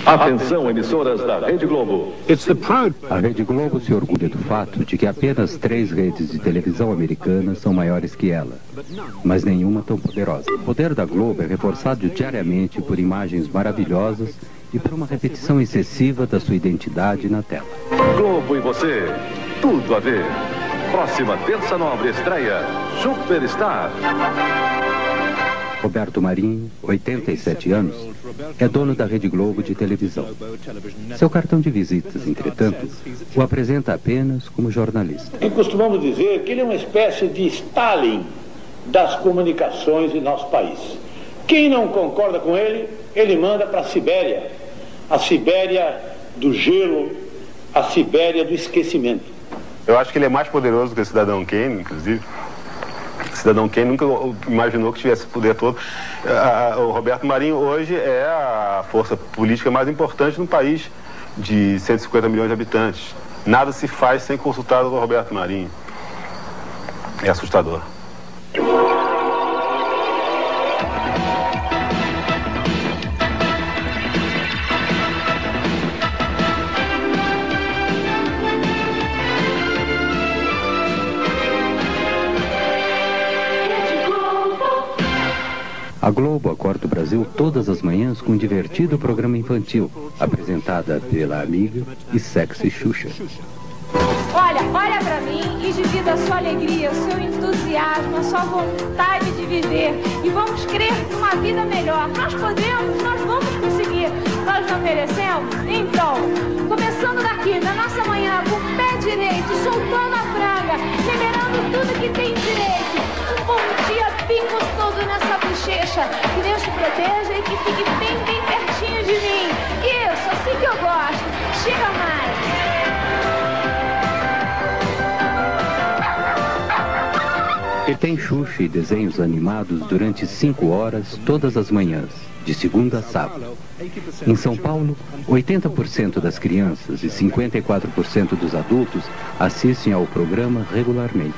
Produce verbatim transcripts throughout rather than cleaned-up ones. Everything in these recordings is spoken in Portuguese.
Atenção, emissoras da Rede Globo. A Rede Globo se orgulha do fato de que apenas três redes de televisão americanas são maiores que ela, mas nenhuma tão poderosa. O poder da Globo é reforçado diariamente por imagens maravilhosas e por uma repetição excessiva da sua identidade na tela. Globo e você, tudo a ver. Próxima terça nobre estreia, Superstar. Roberto Marinho, oitenta e sete anos, é dono da Rede Globo de televisão. Seu cartão de visitas, entretanto, o apresenta apenas como jornalista. E costumamos dizer que ele é uma espécie de Stalin das comunicações em nosso país. Quem não concorda com ele, ele manda para a Sibéria. A Sibéria do gelo, a Sibéria do esquecimento. Eu acho que ele é mais poderoso que o Cidadão Kane, inclusive. O Cidadão Kane nunca imaginou que tivesse esse poder todo. O Roberto Marinho hoje é a força política mais importante no país de cento e cinquenta milhões de habitantes. Nada se faz sem consultar o Roberto Marinho. É assustador. A Globo acorda o Brasil todas as manhãs com um divertido programa infantil, apresentada pela amiga e sexy Xuxa. Olha, olha pra mim e divida a sua alegria, o seu entusiasmo, a sua vontade de viver. E vamos crer numa vida melhor. Nós podemos, nós vamos conseguir. Nós não merecemos? Então, começando daqui, da nossa manhã, com o pé direito, soltando a franga, liberando tudo que tem direito. Um bom dia bem gostoso nessa bochecha. Que Deus te proteja e que fique bem, bem pertinho de mim. Isso, assim que eu gosto. Chega mais. E tem Xuxa e desenhos animados durante cinco horas todas as manhãs, de segunda a sábado. Em São Paulo, oitenta por cento das crianças e cinquenta e quatro por cento dos adultos assistem ao programa regularmente.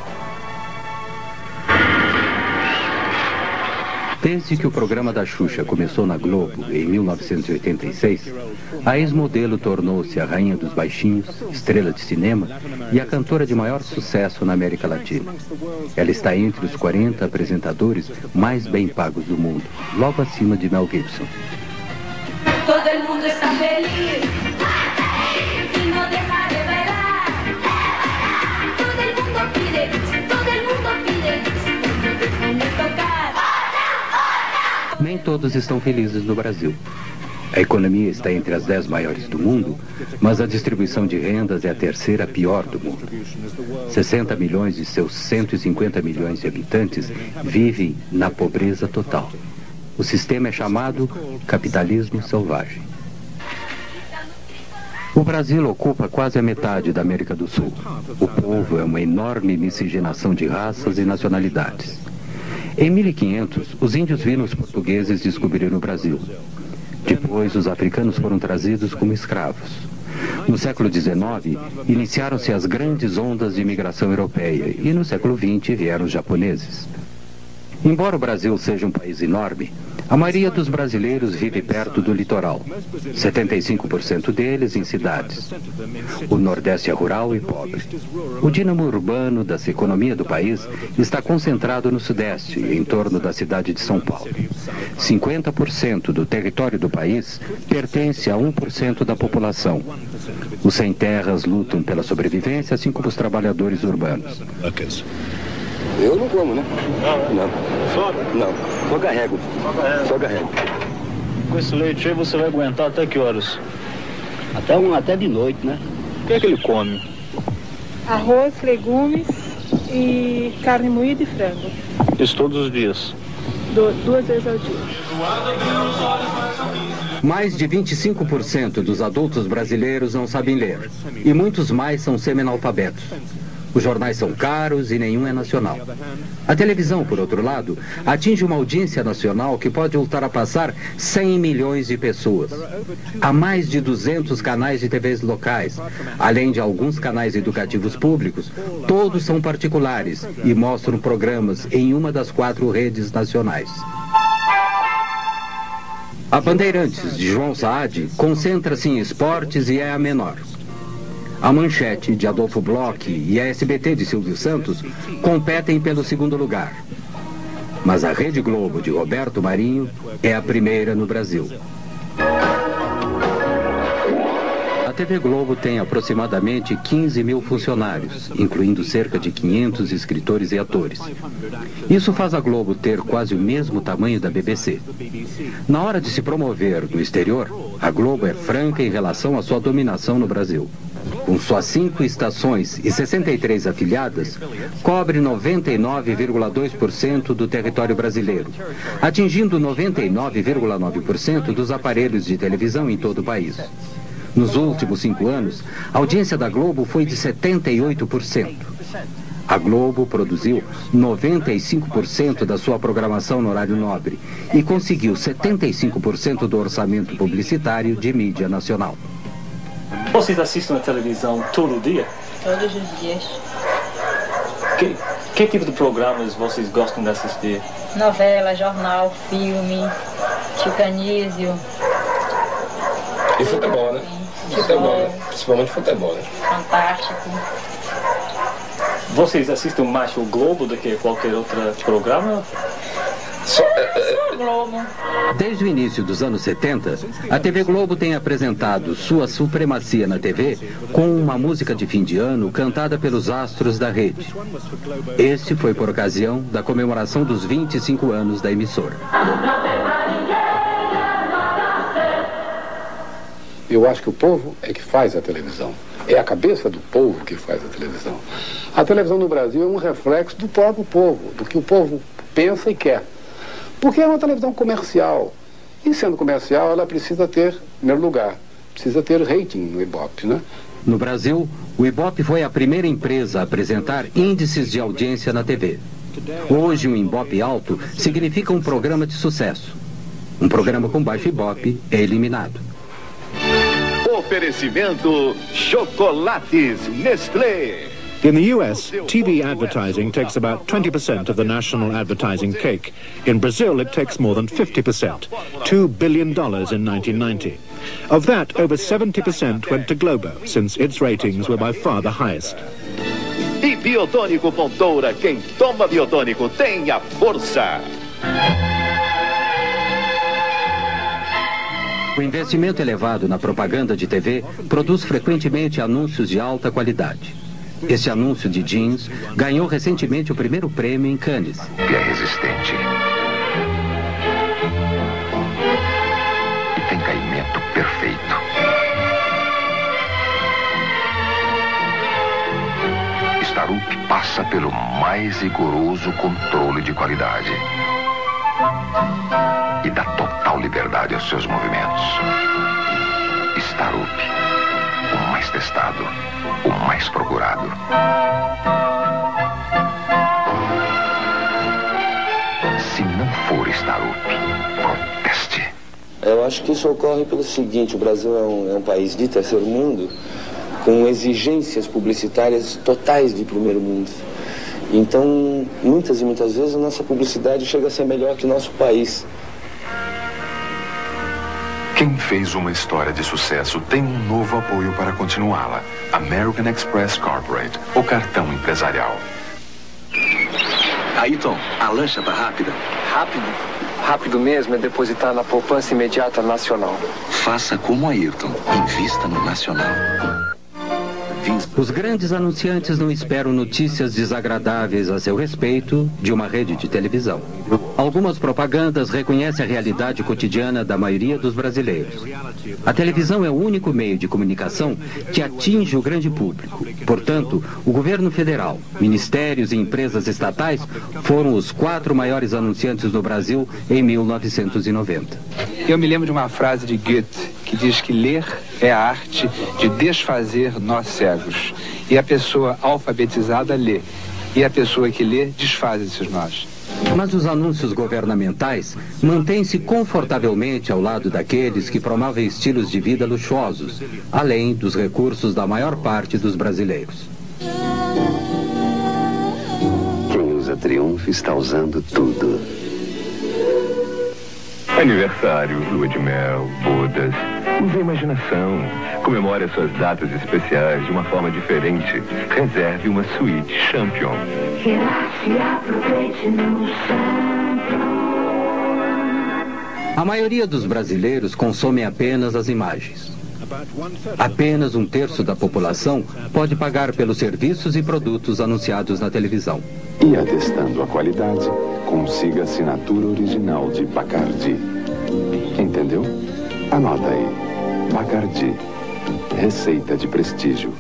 Desde que o programa da Xuxa começou na Globo, em mil novecentos e oitenta e seis, a ex-modelo tornou-se a rainha dos baixinhos, estrela de cinema e a cantora de maior sucesso na América Latina. Ela está entre os quarenta apresentadores mais bem pagos do mundo, logo acima de Mel Gibson. Todo mundo está feliz e não deixa de bailar. Todo mundo pide, todo mundo pide, déjame tocar. Nem todos estão felizes no Brasil. A economia está entre as dez maiores do mundo, mas a distribuição de rendas é a terceira pior do mundo. sessenta milhões de seus cento e cinquenta milhões de habitantes vivem na pobreza total. O sistema é chamado capitalismo selvagem. O Brasil ocupa quase a metade da América do Sul. O povo é uma enorme miscigenação de raças e nacionalidades. Em mil e quinhentos, os índios viram os portugueses descobrir o Brasil. Depois, os africanos foram trazidos como escravos. No século dezenove, iniciaram-se as grandes ondas de imigração europeia e no século vinte vieram os japoneses. Embora o Brasil seja um país enorme, a maioria dos brasileiros vive perto do litoral, setenta e cinco por cento deles em cidades. O Nordeste é rural e pobre. O dínamo urbano da economia do país está concentrado no Sudeste, em torno da cidade de São Paulo. cinquenta por cento do território do país pertence a um por cento da população. Os sem-terras lutam pela sobrevivência, assim como os trabalhadores urbanos. Eu não como, né? Não? Não. Só? Não. Só carrego. Só carrego? Só carrego. Com esse leite aí você vai aguentar até que horas? Até, um, até de noite, né? O que é que ele come? Arroz, legumes e carne moída e frango. Isso todos os dias? Du duas vezes ao dia. Mais de vinte e cinco por cento dos adultos brasileiros não sabem ler. E muitos mais são semi-analfabetos. Os jornais são caros e nenhum é nacional. A televisão, por outro lado, atinge uma audiência nacional que pode ultrapassar cem milhões de pessoas. Há mais de duzentos canais de T Vs locais, além de alguns canais educativos públicos. Todos são particulares e mostram programas em uma das quatro redes nacionais. A Bandeirantes, de João Saad, concentra-se em esportes e é a menor. A Manchete, de Adolfo Bloch, e a S B T, de Silvio Santos, competem pelo segundo lugar. Mas a Rede Globo, de Roberto Marinho, é a primeira no Brasil. A T V Globo tem aproximadamente quinze mil funcionários, incluindo cerca de quinhentos escritores e atores. Isso faz a Globo ter quase o mesmo tamanho da B B C. Na hora de se promover no exterior, a Globo é franca em relação à sua dominação no Brasil. Com suas cinco estações e sessenta e três afiliadas, cobre noventa e nove vírgula dois por cento do território brasileiro, atingindo noventa e nove vírgula nove por cento dos aparelhos de televisão em todo o país. Nos últimos cinco anos, a audiência da Globo foi de setenta e oito por cento. A Globo produziu noventa e cinco por cento da sua programação no horário nobre e conseguiu setenta e cinco por cento do orçamento publicitário de mídia nacional. Vocês assistem a televisão todo dia? Todos os dias. Que, que tipo de programas vocês gostam de assistir? Novela, jornal, filme, Chicanísio. E futebol, né? Futebol, né? Principalmente futebol, né? Fantástico. Vocês assistem mais o Globo do que qualquer outro programa? Só, Só Globo. Desde o início dos anos setenta, a T V Globo tem apresentado sua supremacia na T V com uma música de fim de ano cantada pelos astros da rede. Este foi por ocasião da comemoração dos vinte e cinco anos da emissora. Eu acho que o povo é que faz a televisão. É a cabeça do povo que faz a televisão. A televisão no Brasil é um reflexo do próprio povo, do que o povo pensa e quer. Porque é uma televisão comercial. E sendo comercial, ela precisa ter, em primeiro lugar, precisa ter rating no Ibope, né? No Brasil, o Ibope foi a primeira empresa a apresentar índices de audiência na T V. Hoje, um Ibope alto significa um programa de sucesso. Um programa com baixo Ibope é eliminado. Oferecimento Chocolates Nestlé. In the U S, T V advertising takes about twenty percent of the national advertising cake. In Brazil, it takes more than fifty percent, two billion dollars in nineteen ninety. Of that, over seventy percent went to Globo, since its ratings were by far the highest. E Biotônico Fontoura, quem toma Biotônico tem a força. O investimento elevado na propaganda de T V produz frequentemente anúncios de alta qualidade. Este anúncio de jeans ganhou recentemente o primeiro prêmio em Cannes. Que é resistente. E tem caimento perfeito. Starup passa pelo mais rigoroso controle de qualidade. E dá total liberdade aos seus movimentos. Starup, o mais testado, o mais procurado. Se não for Starup, proteste. Eu acho que isso ocorre pelo seguinte: o Brasil é um, é um país de terceiro mundo com exigências publicitárias totais de primeiro mundo. Então, muitas e muitas vezes a nossa publicidade chega a ser melhor que o nosso país. Quem fez uma história de sucesso tem um novo apoio para continuá-la. American Express Corporate, o cartão empresarial. Ayrton, a lancha tá rápida. Rápido? Rápido mesmo é depositar na poupança imediata nacional. Faça como Ayrton, invista no nacional. Os grandes anunciantes não esperam notícias desagradáveis a seu respeito de uma rede de televisão. Algumas propagandas reconhecem a realidade cotidiana da maioria dos brasileiros. A televisão é o único meio de comunicação que atinge o grande público. Portanto, o governo federal, ministérios e empresas estatais foram os quatro maiores anunciantes no Brasil em mil novecentos e noventa. Eu me lembro de uma frase de Goethe que diz que ler é a arte de desfazer nós cegos. E a pessoa alfabetizada lê. E a pessoa que lê desfaz esses nós. Mas os anúncios governamentais mantêm-se confortavelmente ao lado daqueles que promovem estilos de vida luxuosos, além dos recursos da maior parte dos brasileiros. Quem usa Triunfo está usando tudo. Aniversário, lua de mel, bodas. Use a imaginação. Comemore as suas datas especiais de uma forma diferente. Reserve uma suíte Champion. Relaxe e aproveite no Champion. A maioria dos brasileiros consomem apenas as imagens. Apenas um terço da população pode pagar pelos serviços e produtos anunciados na televisão. E atestando a qualidade, consiga a assinatura original de Bacardi. Entendeu? Anota aí. Bacardi. Receita de prestígio.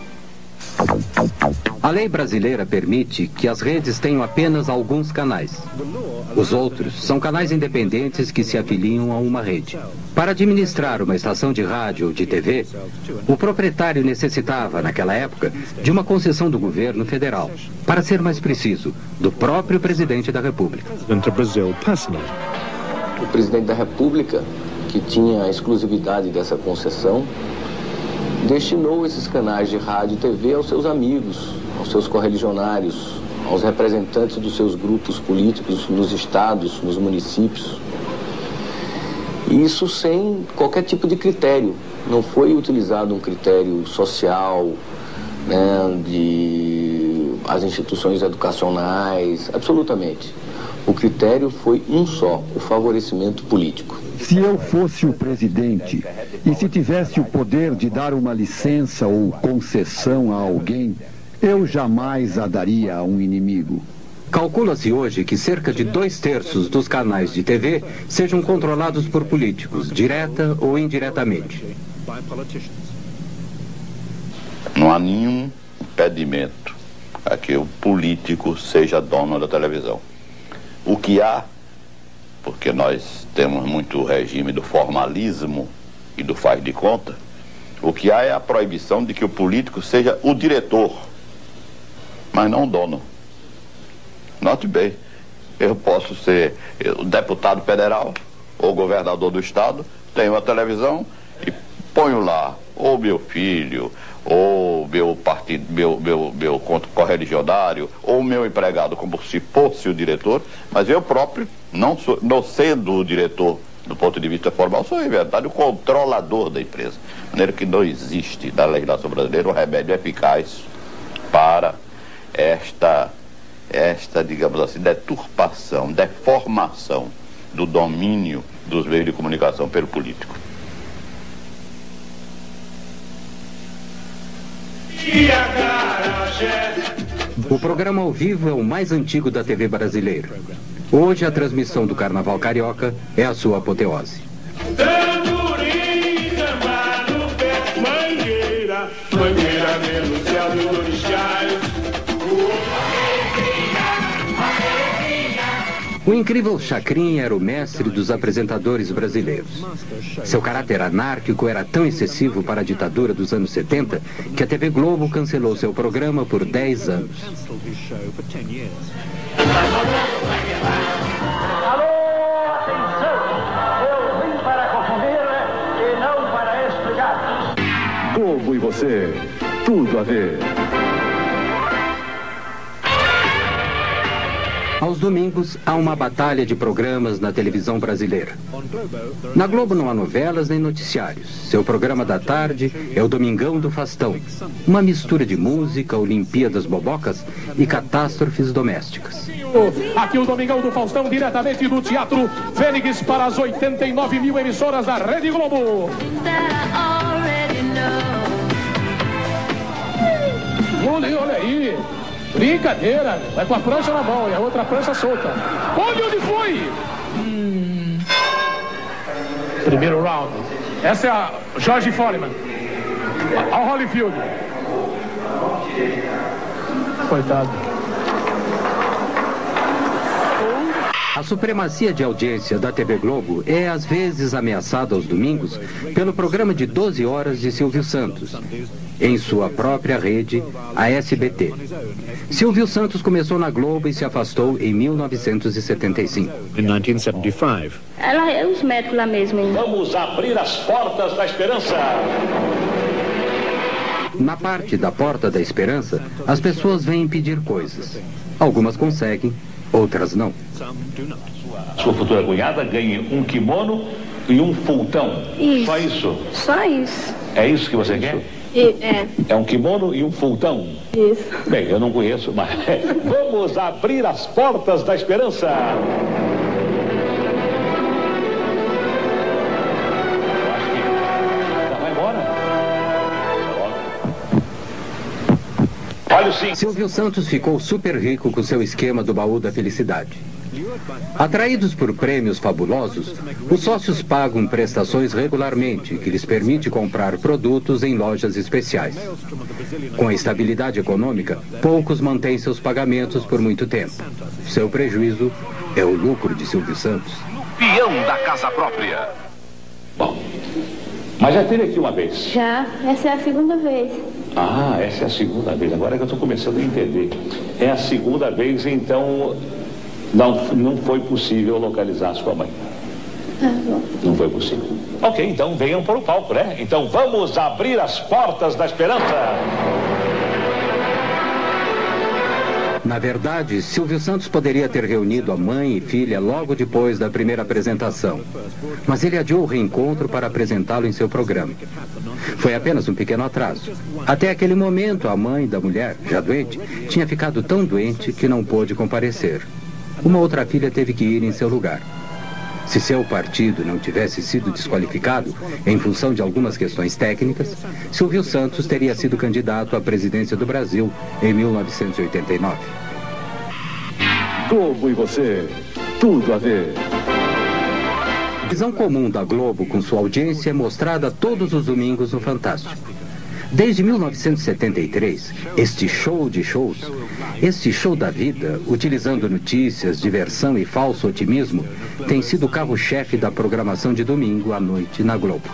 A lei brasileira permite que as redes tenham apenas alguns canais. Os outros são canais independentes que se afiliam a uma rede. Para administrar uma estação de rádio ou de T V, o proprietário necessitava, naquela época, de uma concessão do governo federal. Para ser mais preciso, do próprio presidente da República. O presidente da República, que tinha a exclusividade dessa concessão, destinou esses canais de rádio e T V aos seus amigos, aos seus correligionários, aos representantes dos seus grupos políticos nos estados, nos municípios. Isso sem qualquer tipo de critério. Não foi utilizado um critério social, né, de as instituições educacionais, absolutamente. O critério foi um só, o favorecimento político. Se eu fosse o presidente e se tivesse o poder de dar uma licença ou concessão a alguém, eu jamais a daria a um inimigo. Calcula-se hoje que cerca de dois terços dos canais de T V sejam controlados por políticos, direta ou indiretamente. Não há nenhum impedimento a que o político seja dono da televisão. O que há, porque nós temos muito o regime do formalismo e do faz de conta, o que há é a proibição de que o político seja o diretor, mas não o dono. Note bem, eu posso ser o deputado federal ou governador do estado, tenho a televisão e ponho lá ou meu filho, ou meu partido, meu, meu, meu correligionário, ou meu empregado, como se fosse o diretor, mas eu próprio, não, sou, não sendo o diretor do ponto de vista formal, sou, em verdade, o controlador da empresa. De maneira que não existe na legislação brasileira um remédio eficaz para esta, esta, digamos assim, deturpação, deformação do domínio dos meios de comunicação pelo político. O programa ao vivo é o mais antigo da T V brasileira. Hoje a transmissão do Carnaval Carioca é a sua apoteose. O incrível Chacrinha era o mestre dos apresentadores brasileiros. Seu caráter anárquico era tão excessivo para a ditadura dos anos setenta que a T V Globo cancelou seu programa por dez anos. Alô, atenção! Eu vim para confundir e não para explicar. Globo e você, tudo a ver. Aos domingos, há uma batalha de programas na televisão brasileira. Na Globo não há novelas nem noticiários. Seu programa da tarde é o Domingão do Faustão. Uma mistura de música, Olimpíadas Bobocas e catástrofes domésticas. Aqui o Domingão do Faustão, diretamente do Teatro Fênix para as oitenta e nove mil emissoras da Rede Globo. Olha, olha aí. Brincadeira, vai com a prancha na mão e a outra prancha solta. Olha onde foi! Hum. Primeiro round. Essa é a George Foreman. Ao Holyfield. Coitado. A supremacia de audiência da T V Globo é às vezes ameaçada aos domingos pelo programa de doze horas de Silvio Santos, em sua própria rede, a S B T. Silvio Santos começou na Globo e se afastou em mil novecentos e setenta e cinco. Em mil novecentos e setenta e cinco. Ela é os médicos lá mesmo, hein? Vamos abrir as portas da esperança. Na parte da Porta da Esperança, as pessoas vêm pedir coisas. Algumas conseguem, outras não. Sua futura cunhada ganhe um kimono e um fultão. Isso. Só isso? Só isso. É isso que você quer? E, é. É um kimono e um fultão? Isso. Bem, eu não conheço, mas vamos abrir as portas da esperança. Silvio Santos ficou super rico com seu esquema do baú da felicidade. Atraídos por prêmios fabulosos, os sócios pagam prestações regularmente, que lhes permite comprar produtos em lojas especiais. Com a estabilidade econômica, poucos mantêm seus pagamentos por muito tempo. Seu prejuízo é o lucro de Silvio Santos. Peão da casa própria. Bom, mas já teve aqui uma vez. Já, essa é a segunda vez. Ah, essa é a segunda vez. Agora é que eu estou começando a entender. É a segunda vez, então não, não foi possível localizar sua mãe. Tá bom. Não foi possível. Ok, então venham para o palco, né? Então vamos abrir as portas da esperança. Na verdade, Silvio Santos poderia ter reunido a mãe e filha logo depois da primeira apresentação. Mas ele adiou o reencontro para apresentá-lo em seu programa. Foi apenas um pequeno atraso. Até aquele momento, a mãe da mulher, já doente, tinha ficado tão doente que não pôde comparecer. Uma outra filha teve que ir em seu lugar. Se seu partido não tivesse sido desqualificado em função de algumas questões técnicas, Silvio Santos teria sido candidato à presidência do Brasil em mil novecentos e oitenta e nove. Globo e você, tudo a ver. A visão comum da Globo com sua audiência é mostrada todos os domingos no Fantástico. Desde mil novecentos e setenta e três, este show de shows, este show da vida, utilizando notícias, diversão e falso otimismo, tem sido o carro-chefe da programação de domingo à noite na Globo.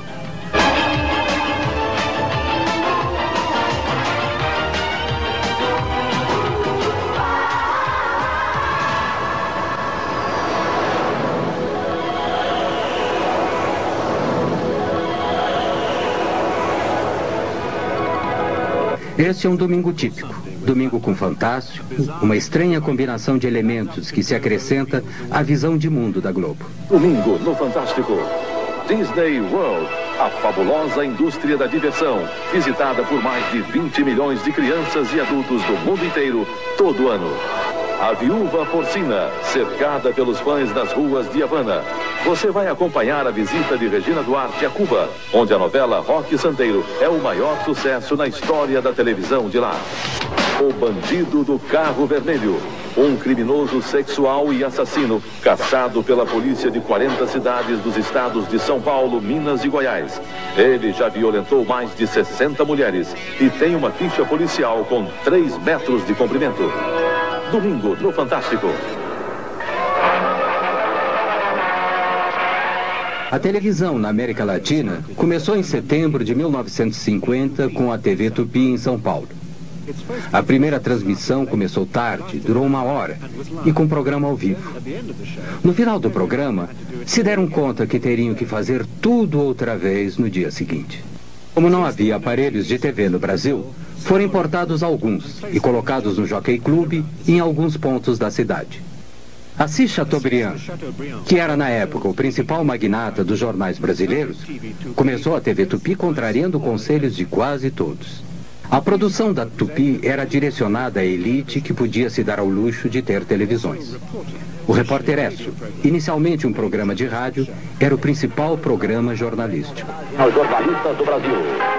Este é um domingo típico, domingo com Fantástico, uma estranha combinação de elementos que se acrescenta à visão de mundo da Globo. Domingo no Fantástico. Disney World, a fabulosa indústria da diversão, visitada por mais de vinte milhões de crianças e adultos do mundo inteiro, todo ano. A Viúva Porcina, cercada pelos fãs das ruas de Havana. Você vai acompanhar a visita de Regina Duarte a Cuba, onde a novela Roque Santeiro é o maior sucesso na história da televisão de lá. O Bandido do Carro Vermelho, um criminoso sexual e assassino caçado pela polícia de quarenta cidades dos estados de São Paulo, Minas e Goiás. Ele já violentou mais de sessenta mulheres e tem uma ficha policial com três metros de comprimento. Domingo no Fantástico. A televisão na América Latina começou em setembro de mil novecentos e cinquenta com a T V Tupi em São Paulo. A primeira transmissão começou tarde, durou uma hora, e com programa ao vivo. No final do programa, se deram conta que teriam que fazer tudo outra vez no dia seguinte. Como não havia aparelhos de T V no Brasil, foram importados alguns e colocados no Jockey Club em alguns pontos da cidade. Assis Chateaubriand, que era na época o principal magnata dos jornais brasileiros, começou a T V Tupi contrariando conselhos de quase todos. A produção da Tupi era direcionada à elite que podia se dar ao luxo de ter televisões. O Repórter Esso, inicialmente um programa de rádio, era o principal programa jornalístico. Os jornalistas do Brasil.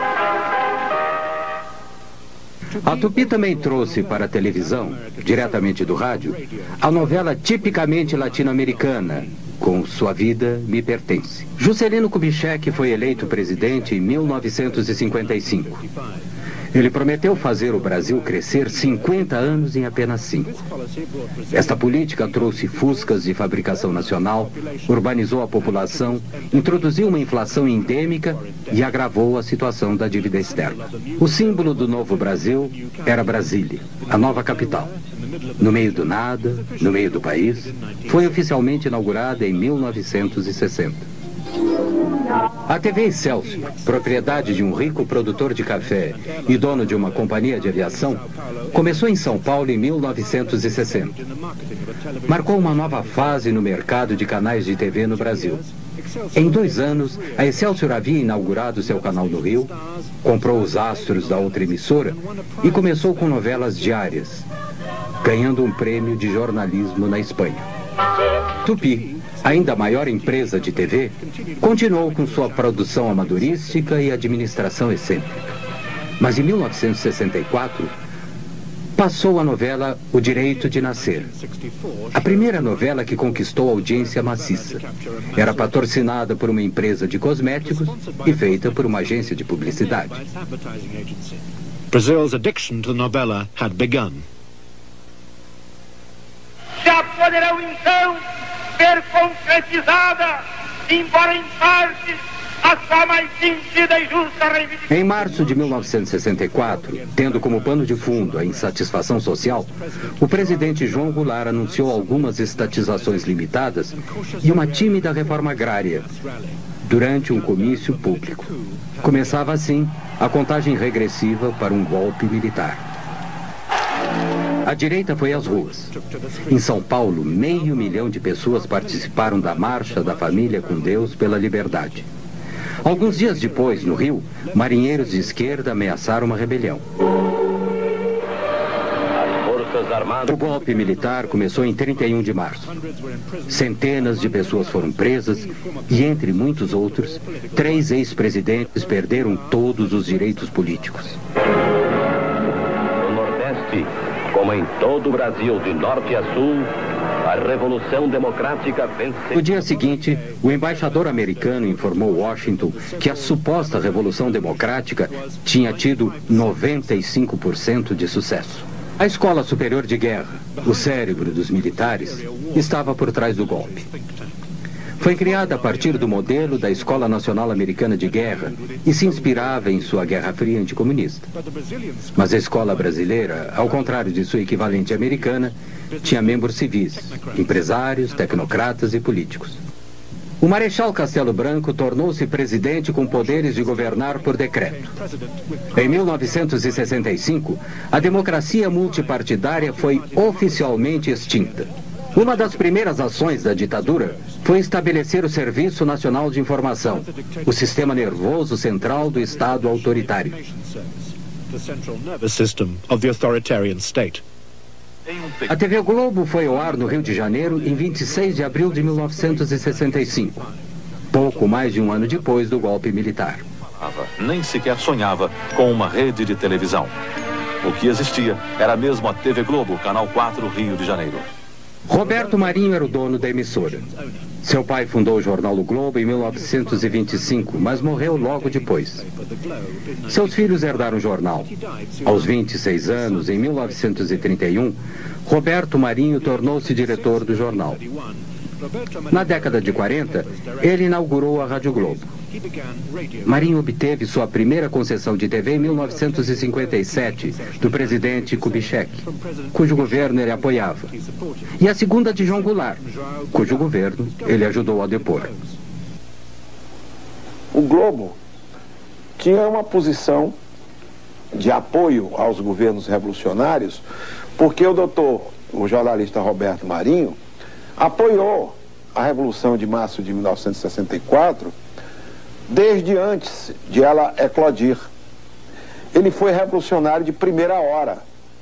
A Tupi também trouxe para a televisão, diretamente do rádio, a novela tipicamente latino-americana, Com Sua Vida Me Pertence. Juscelino Kubitschek foi eleito presidente em mil novecentos e cinquenta e cinco. Ele prometeu fazer o Brasil crescer cinquenta anos em apenas cinco. Esta política trouxe fuscas de fabricação nacional, urbanizou a população, introduziu uma inflação endêmica e agravou a situação da dívida externa. O símbolo do novo Brasil era Brasília, a nova capital. No meio do nada, no meio do país, foi oficialmente inaugurada em mil novecentos e sessenta. A T V Excelsior, propriedade de um rico produtor de café e dono de uma companhia de aviação, começou em São Paulo em mil novecentos e sessenta. Marcou uma nova fase no mercado de canais de T V no Brasil. Em dois anos, a Excelsior havia inaugurado seu canal no Rio, comprou os astros da outra emissora e começou com novelas diárias, ganhando um prêmio de jornalismo na Espanha. Tupi, ainda maior empresa de T V, continuou com sua produção amadorística e administração excêntrica. Mas em mil novecentos e sessenta e quatro, passou a novela O Direito de Nascer. A primeira novela que conquistou audiência maciça. Era patrocinada por uma empresa de cosméticos e feita por uma agência de publicidade. Brazil's addiction to the novela had begun. Já poderão então ser concretizada, embora em parte, a sua mais sentida e justa reivindicação. Em março de mil novecentos e sessenta e quatro, tendo como pano de fundo a insatisfação social, o presidente João Goulart anunciou algumas estatizações limitadas e uma tímida reforma agrária durante um comício público. Começava assim a contagem regressiva para um golpe militar. A direita foi às ruas. Em São Paulo, meio milhão de pessoas participaram da Marcha da Família com Deus pela Liberdade. Alguns dias depois, no Rio, marinheiros de esquerda ameaçaram uma rebelião. O golpe militar começou em trinta e um de março. Centenas de pessoas foram presas e, entre muitos outros, três ex-presidentes perderam todos os direitos políticos. No Nordeste, como em todo o Brasil, de norte a sul, a Revolução Democrática venceu. No dia seguinte, o embaixador americano informou Washington que a suposta Revolução Democrática tinha tido noventa e cinco por cento de sucesso. A Escola Superior de Guerra, o cérebro dos militares, estava por trás do golpe. Foi criada a partir do modelo da Escola Nacional Americana de Guerra e se inspirava em sua Guerra Fria anticomunista. Mas a escola brasileira, ao contrário de sua equivalente americana, tinha membros civis, empresários, tecnocratas e políticos. O Marechal Castelo Branco tornou-se presidente com poderes de governar por decreto. Em mil novecentos e sessenta e cinco, a democracia multipartidária foi oficialmente extinta. Uma das primeiras ações da ditadura foi estabelecer o Serviço Nacional de Informação, o sistema nervoso central do Estado autoritário. A T V Globo foi ao ar no Rio de Janeiro em vinte e seis de abril de mil novecentos e sessenta e cinco, pouco mais de um ano depois do golpe militar. Nem sequer sonhava com uma rede de televisão. O que existia era mesmo a T V Globo, Canal quatro, Rio de Janeiro. Roberto Marinho era o dono da emissora. Seu pai fundou o jornal O Globo em mil novecentos e vinte e cinco, mas morreu logo depois. Seus filhos herdaram o jornal. Aos vinte e seis anos, em mil novecentos e trinta e um, Roberto Marinho tornou-se diretor do jornal. Na década de quarenta, ele inaugurou a Rádio Globo. Marinho obteve sua primeira concessão de T V em mil novecentos e cinquenta e sete, do presidente Kubitschek, cujo governo ele apoiava, e a segunda de João Goulart, cujo governo ele ajudou a depor. O Globo tinha uma posição de apoio aos governos revolucionários, porque o doutor, o jornalista Roberto Marinho, apoiou a Revolução de março de mil novecentos e sessenta e quatro desde antes de ela eclodir. Ele foi revolucionário de primeira hora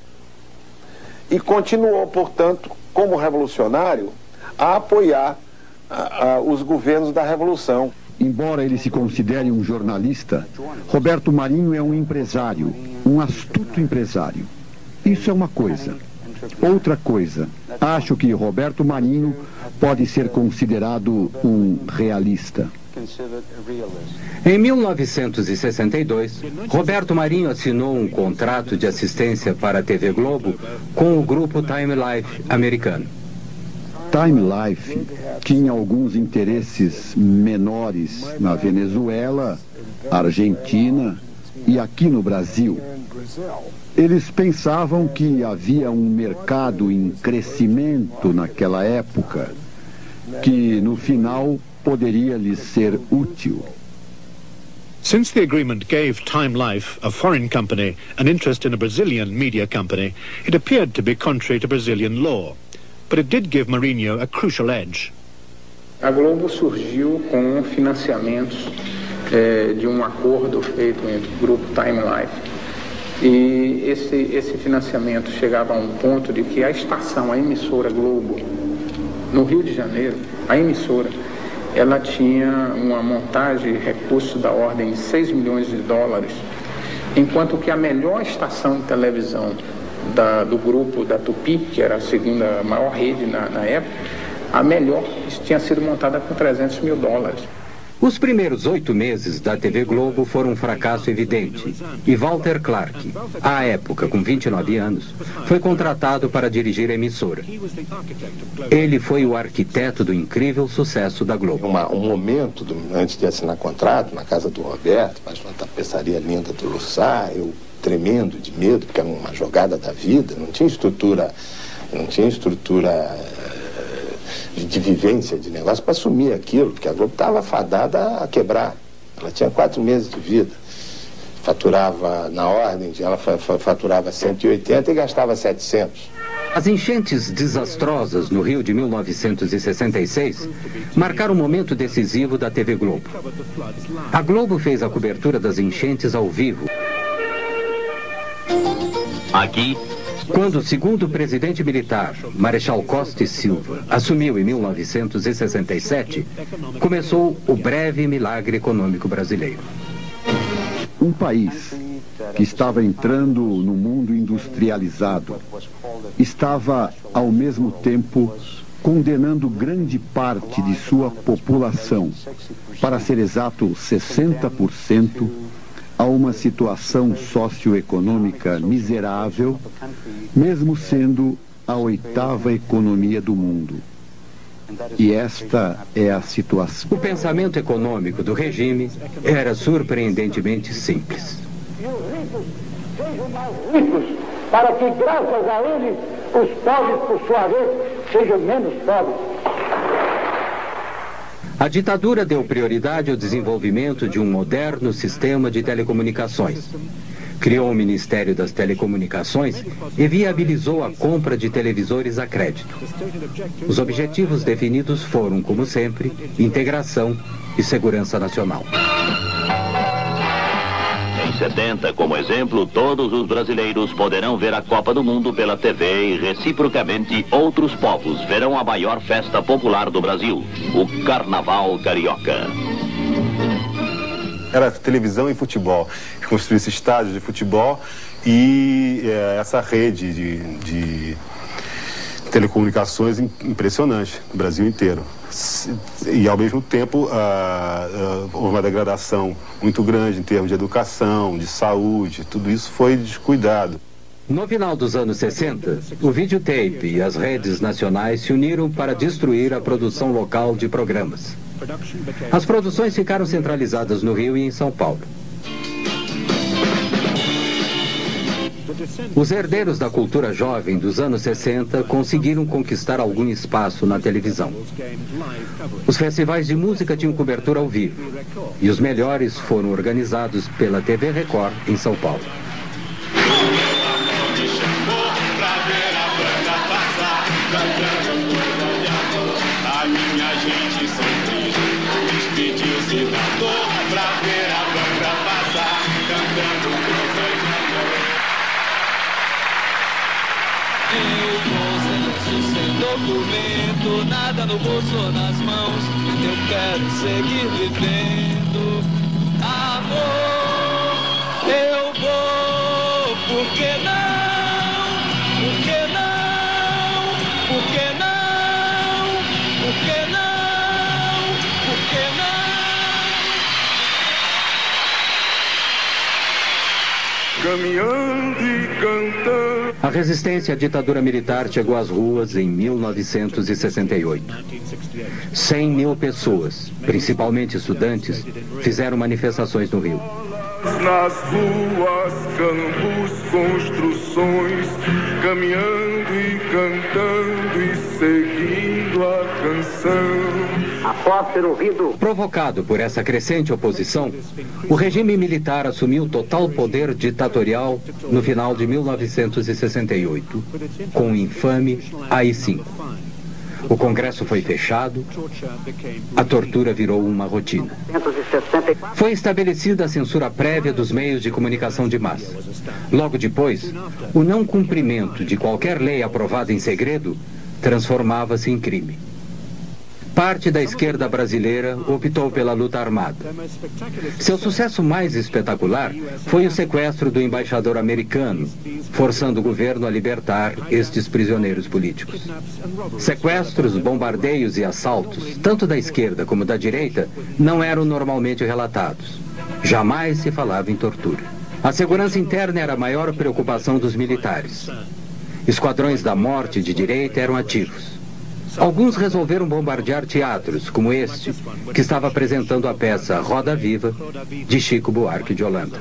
e continuou, portanto, como revolucionário, a apoiar a, a, os governos da Revolução. Embora ele se considere um jornalista, Roberto Marinho é um empresário, um astuto empresário. Isso é uma coisa. Outra coisa, acho que Roberto Marinho pode ser considerado um realista. Em mil novecentos e sessenta e dois, Roberto Marinho assinou um contrato de assistência para a T V Globo com o grupo Time Life americano. Time Life tinha alguns interesses menores na Venezuela, Argentina e aqui no Brasil. Eles pensavam que havia um mercado em crescimento naquela época, que no final poderia lhes ser útil. Since the agreement gave Time Life, a foreign company, an interest in a Brazilian media company, it appeared to be contrary to Brazilian law. But it did give Marinho a crucial edge. A Globo surgiu com financiamentos eh, de um acordo feito entre o grupo Time Life. E esse, esse financiamento chegava a um ponto de que a estação, a emissora Globo, no Rio de Janeiro, a emissora, ela tinha uma montagem de recursos da ordem de seis milhões de dólares, enquanto que a melhor estação de televisão da, do grupo da Tupi, que era a segunda maior rede na, na época, a melhor tinha sido montada com trezentos mil dólares. Os primeiros oito meses da T V Globo foram um fracasso evidente. E Walter Clark, à época com vinte e nove anos, foi contratado para dirigir a emissora. Ele foi o arquiteto do incrível sucesso da Globo. Uma, um momento, do, antes de assinar contrato, na casa do Roberto, mas uma tapeçaria linda do Lussá, eu tremendo de medo, porque era uma jogada da vida, não tinha estrutura, não tinha estrutura de vivência de negócio para assumir aquilo, porque a Globo estava fadada a quebrar. Ela tinha quatro meses de vida. Faturava na ordem, ela faturava cento e oitenta e gastava setecentos. As enchentes desastrosas no Rio de mil novecentos e sessenta e seis marcaram um momento decisivo da T V Globo. A Globo fez a cobertura das enchentes ao vivo. Aqui, quando o segundo presidente militar, Marechal Costa e Silva, assumiu em mil novecentos e sessenta e sete, começou o breve milagre econômico brasileiro. Um país que estava entrando no mundo industrializado estava, ao mesmo tempo, condenando grande parte de sua população, para ser exato, sessenta por cento, a uma situação socioeconômica miserável, mesmo sendo a oitava economia do mundo. E esta é a situação. O pensamento econômico do regime era surpreendentemente simples. E os ricos sejam mais ricos, para que, graças a eles, os pobres, por sua vez, sejam menos pobres. A ditadura deu prioridade ao desenvolvimento de um moderno sistema de telecomunicações. Criou o Ministério das Telecomunicações e viabilizou a compra de televisores a crédito. Os objetivos definidos foram, como sempre, integração e segurança nacional. Em setenta, como exemplo, todos os brasileiros poderão ver a Copa do Mundo pela T V e, reciprocamente, outros povos verão a maior festa popular do Brasil, o Carnaval Carioca. Era televisão e futebol. Construiu esse estádio de futebol e é, essa rede de, de telecomunicações impressionante no Brasil inteiro. E, ao mesmo tempo, ah, ah, houve uma degradação muito grande em termos de educação, de saúde, tudo isso foi descuidado. No final dos anos sessenta, o videotape e as redes nacionais se uniram para destruir a produção local de programas. As produções ficaram centralizadas no Rio e em São Paulo. Os herdeiros da cultura jovem dos anos sessenta conseguiram conquistar algum espaço na televisão. Os festivais de música tinham cobertura ao vivo, e os melhores foram organizados pela T V Record em São Paulo. Documento, nada no bolso ou nas mãos, eu quero seguir vivendo. Amor, eu vou, por que não? Por que não? Por que não? Por que não? Por que não? Caminhando e cantando. A resistência à ditadura militar chegou às ruas em mil novecentos e sessenta e oito. cem mil pessoas, principalmente estudantes, fizeram manifestações no Rio. Nas ruas, campos, construções, caminhando e cantando e seguindo a canção. Após ter ouvido... Provocado por essa crescente oposição, o regime militar assumiu total poder ditatorial no final de mil novecentos e sessenta e oito, com o infame A I cinco. O Congresso foi fechado, a tortura virou uma rotina. Foi estabelecida a censura prévia dos meios de comunicação de massa. Logo depois, o não cumprimento de qualquer lei aprovada em segredo transformava-se em crime. Parte da esquerda brasileira optou pela luta armada. Seu sucesso mais espetacular foi o sequestro do embaixador americano, forçando o governo a libertar estes prisioneiros políticos. Sequestros, bombardeios e assaltos, tanto da esquerda como da direita, não eram normalmente relatados. Jamais se falava em tortura. A segurança interna era a maior preocupação dos militares. Esquadrões da morte de direita eram ativos. Alguns resolveram bombardear teatros, como este, que estava apresentando a peça Roda Viva, de Chico Buarque de Holanda.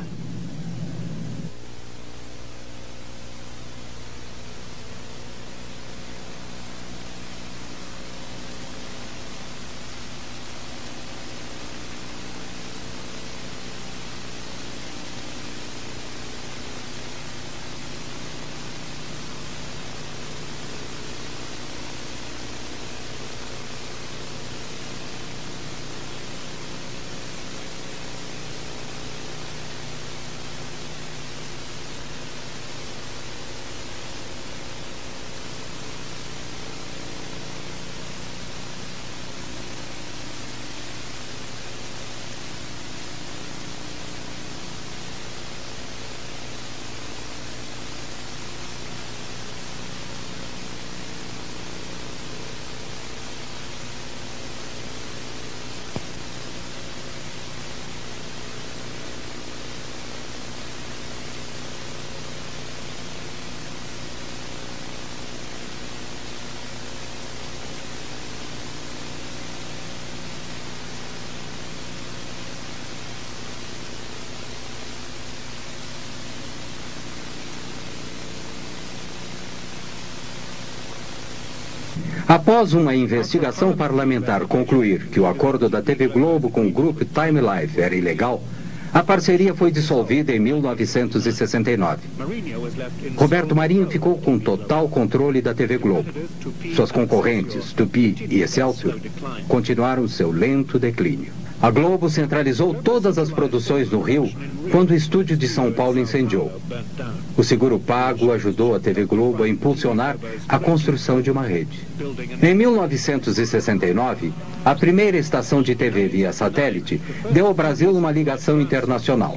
Após uma investigação parlamentar concluir que o acordo da T V Globo com o grupo Time Life era ilegal, a parceria foi dissolvida em mil novecentos e sessenta e nove. Roberto Marinho ficou com total controle da T V Globo. Suas concorrentes, Tupi e Excelsior, continuaram seu lento declínio. A Globo centralizou todas as produções no Rio quando o estúdio de São Paulo incendiou. O seguro pago ajudou a T V Globo a impulsionar a construção de uma rede. Em mil novecentos e sessenta e nove, a primeira estação de T V via satélite deu ao Brasil uma ligação internacional.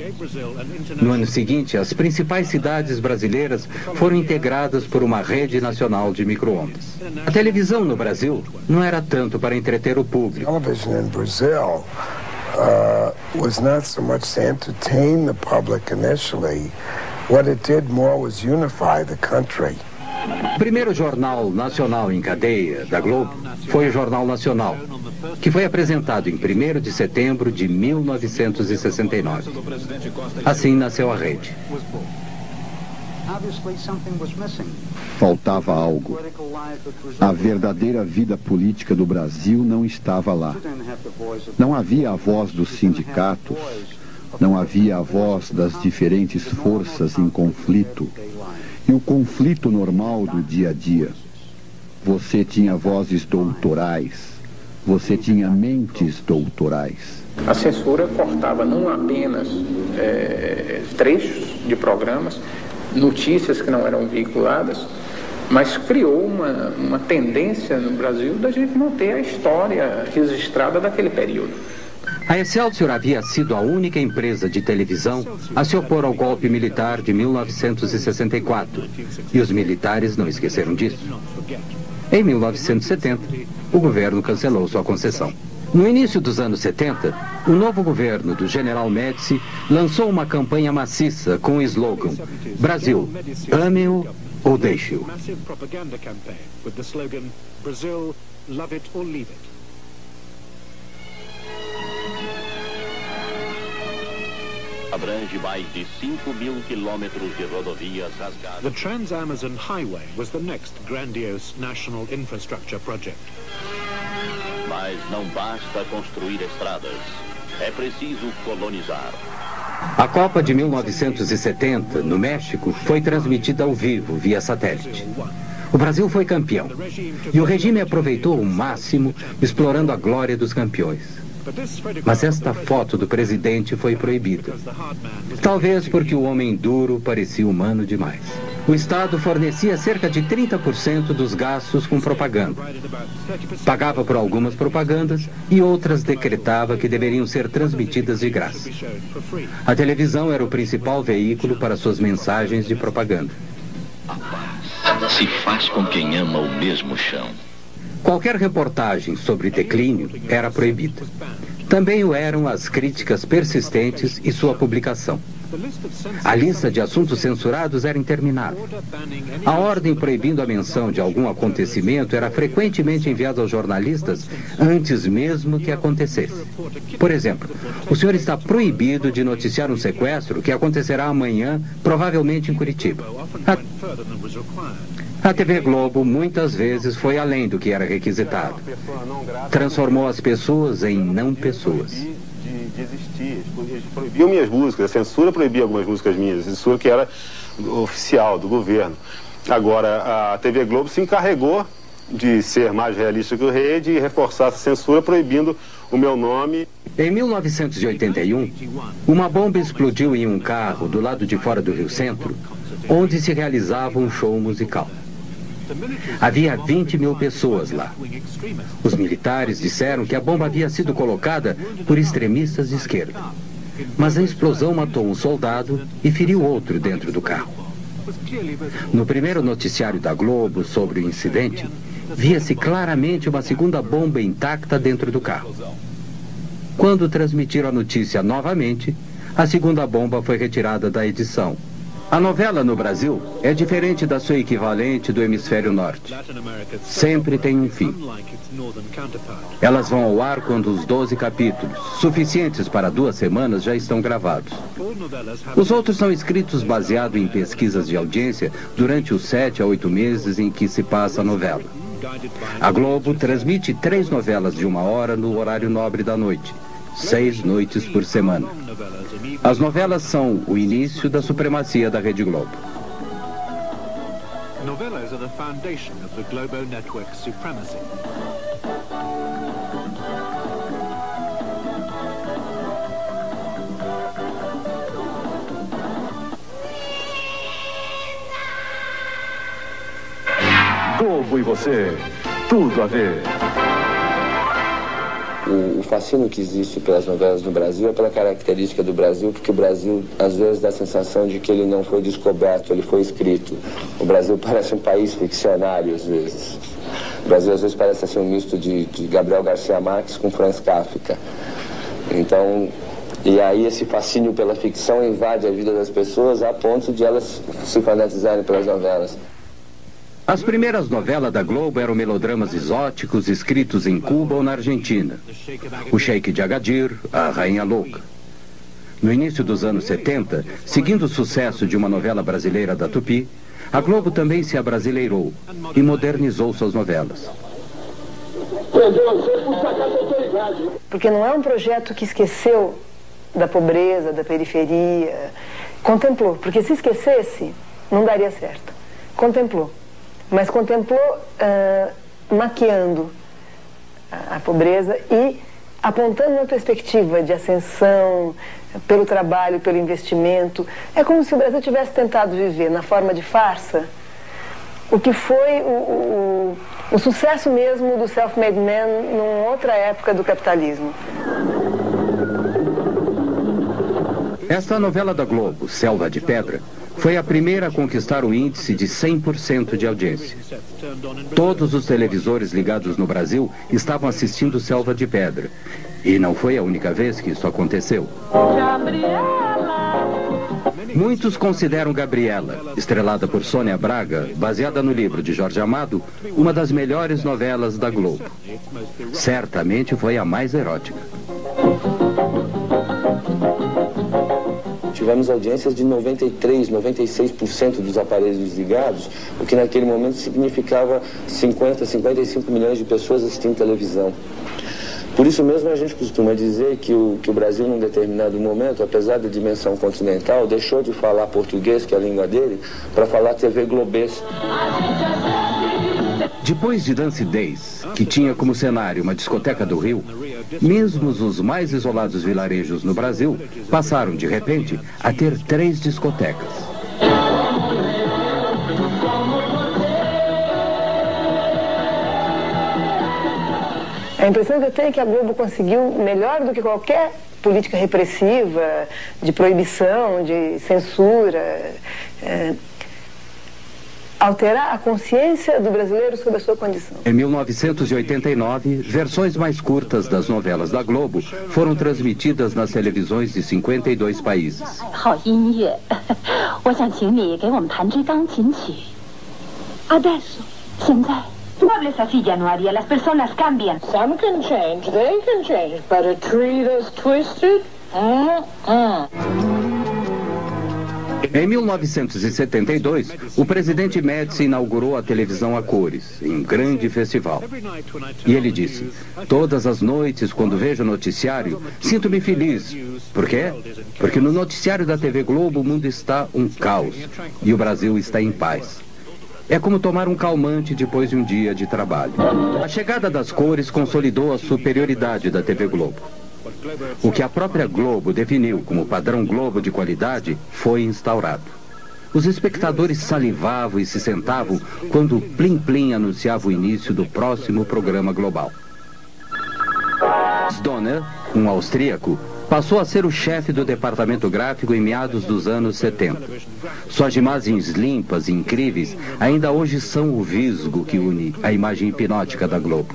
No ano seguinte, as principais cidades brasileiras foram integradas por uma rede nacional de micro-ondas. A televisão no Brasil não era tanto para entreter o público. Uh, was not so much to entertain the public initially. What it did more was unify the country. O primeiro jornal nacional em cadeia da Globo foi o Jornal Nacional, que foi apresentado em primeiro de setembro de mil novecentos e sessenta e nove. Assim nasceu a rede. Faltava algo. A verdadeira vida política do Brasil não estava lá. Não havia a voz dos sindicatos, não havia a voz das diferentes forças em conflito e o conflito normal do dia a dia. Você tinha vozes doutorais, você tinha mentes doutorais. A censura cortava não apenas é, trechos de programas, notícias que não eram veiculadas, mas criou uma, uma tendência no Brasil da gente não ter a história registrada daquele período. A Excelsior havia sido a única empresa de televisão a se opor ao golpe militar de mil novecentos e sessenta e quatro, e os militares não esqueceram disso. Em mil novecentos e setenta, o governo cancelou sua concessão. No início dos anos setenta, o novo governo do General Médici lançou uma campanha maciça com o slogan Brasil, ame-o ou deixe-o. Abrange mais de cinco mil quilômetros de rodovias rasgadas. The Trans-Amazon Highway was the next grandiose national infrastructure project. Mas não basta construir estradas. É preciso colonizar. A Copa de mil novecentos e setenta, no México, foi transmitida ao vivo, via satélite. O Brasil foi campeão. E o regime aproveitou o máximo, explorando a glória dos campeões. Mas esta foto do presidente foi proibida. Talvez porque o homem duro parecia humano demais. O Estado fornecia cerca de trinta por cento dos gastos com propaganda. Pagava por algumas propagandas e outras decretava que deveriam ser transmitidas de graça. A televisão era o principal veículo para suas mensagens de propaganda. A paz se faz com quem ama o mesmo chão. Qualquer reportagem sobre declínio era proibida. Também o eram as críticas persistentes e sua publicação. A lista de assuntos censurados era interminável. A ordem proibindo a menção de algum acontecimento era frequentemente enviada aos jornalistas antes mesmo que acontecesse. Por exemplo, o senhor está proibido de noticiar um sequestro que acontecerá amanhã, provavelmente em Curitiba. A... A T V Globo muitas vezes foi além do que era requisitado. Transformou as pessoas em não pessoas. De existir, eles proibiam minhas músicas, a censura proibia algumas músicas minhas, a censura que era oficial do governo. Agora, a T V Globo se encarregou de ser mais realista que o rede e reforçar essa censura proibindo o meu nome. Em mil novecentos e oitenta e um, uma bomba explodiu em um carro do lado de fora do Rio Centro, onde se realizava um show musical. Havia vinte mil pessoas lá. Os militares disseram que a bomba havia sido colocada por extremistas de esquerda. Mas a explosão matou um soldado e feriu outro dentro do carro. No primeiro noticiário da Globo sobre o incidente, via-se claramente uma segunda bomba intacta dentro do carro. Quando transmitiram a notícia novamente, a segunda bomba foi retirada da edição. A novela no Brasil é diferente da sua equivalente do hemisfério norte. Sempre tem um fim. Elas vão ao ar quando os doze capítulos, suficientes para duas semanas, já estão gravados. Os outros são escritos baseado em pesquisas de audiência durante os sete a oito meses em que se passa a novela. A Globo transmite três novelas de uma hora no horário nobre da noite. Seis noites por semana. As novelas são o início da supremacia da Rede Globo. Novelas are the foundation of the Globo network's supremacy. Globo e você, tudo a ver. O, o fascínio que existe pelas novelas no Brasil é pela característica do Brasil, porque o Brasil às vezes dá a sensação de que ele não foi descoberto, ele foi escrito. O Brasil parece um país ficcionário às vezes. O Brasil às vezes parece assim, um misto de, de Gabriel Garcia Marques com Franz Kafka. Então, e aí esse fascínio pela ficção invade a vida das pessoas a ponto de elas se fanatizarem pelas novelas. As primeiras novelas da Globo eram melodramas exóticos escritos em Cuba ou na Argentina. O Sheik de Agadir, a Rainha Louca. No início dos anos setenta, seguindo o sucesso de uma novela brasileira da Tupi, a Globo também se abrasileirou e modernizou suas novelas. Porque não é um projeto que esqueceu da pobreza, da periferia. Contemplou, porque se esquecesse, não daria certo. Contemplou. Mas contemplou uh, maquiando a, a pobreza e apontando uma perspectiva de ascensão pelo trabalho, pelo investimento. É como se o Brasil tivesse tentado viver na forma de farsa o que foi o, o, o sucesso mesmo do self-made man numa outra época do capitalismo. Esta novela da Globo, Selva de Pedra, foi a primeira a conquistar o índice de cem por cento de audiência. Todos os televisores ligados no Brasil estavam assistindo Selva de Pedra. E não foi a única vez que isso aconteceu. Muitos consideram Gabriela, estrelada por Sônia Braga, baseada no livro de Jorge Amado, uma das melhores novelas da Globo. Certamente foi a mais erótica. Tivemos audiências de noventa e três, noventa e seis por cento dos aparelhos desligados, o que naquele momento significava cinquenta, cinquenta e cinco milhões de pessoas assistindo televisão. Por isso mesmo a gente costuma dizer que o, que o Brasil, num determinado momento, apesar da dimensão continental, deixou de falar português, que é a língua dele, para falar T V globês. Depois de Dance Days, que tinha como cenário uma discoteca do Rio, mesmo os mais isolados vilarejos no Brasil passaram, de repente, a ter três discotecas. A impressão que eu tenho é que a Globo conseguiu, melhor do que qualquer política repressiva, de proibição, de censura, é, alterar a consciência do brasileiro sobre a sua condição. Em mil novecentos e oitenta e nove, versões mais curtas das novelas da Globo foram transmitidas nas televisões de cinquenta e dois países. No hables así, Januaria. Las personas cambian. Some can change, they can change, but a tree that's twisted? Uh-uh. Em mil novecentos e setenta e dois, o presidente Médici inaugurou a televisão a cores, em um grande festival. E ele disse: todas as noites, quando vejo o noticiário, sinto-me feliz. Por quê? Porque no noticiário da T V Globo o mundo está um caos e o Brasil está em paz. É como tomar um calmante depois de um dia de trabalho. A chegada das cores consolidou a superioridade da T V Globo. O que a própria Globo definiu como padrão Globo de qualidade foi instaurado. Os espectadores salivavam e se sentavam quando o Plim Plim anunciava o início do próximo programa global. Stoner, um austríaco, passou a ser o chefe do departamento gráfico em meados dos anos setenta. Suas imagens limpas e incríveis ainda hoje são o visgo que une a imagem hipnótica da Globo.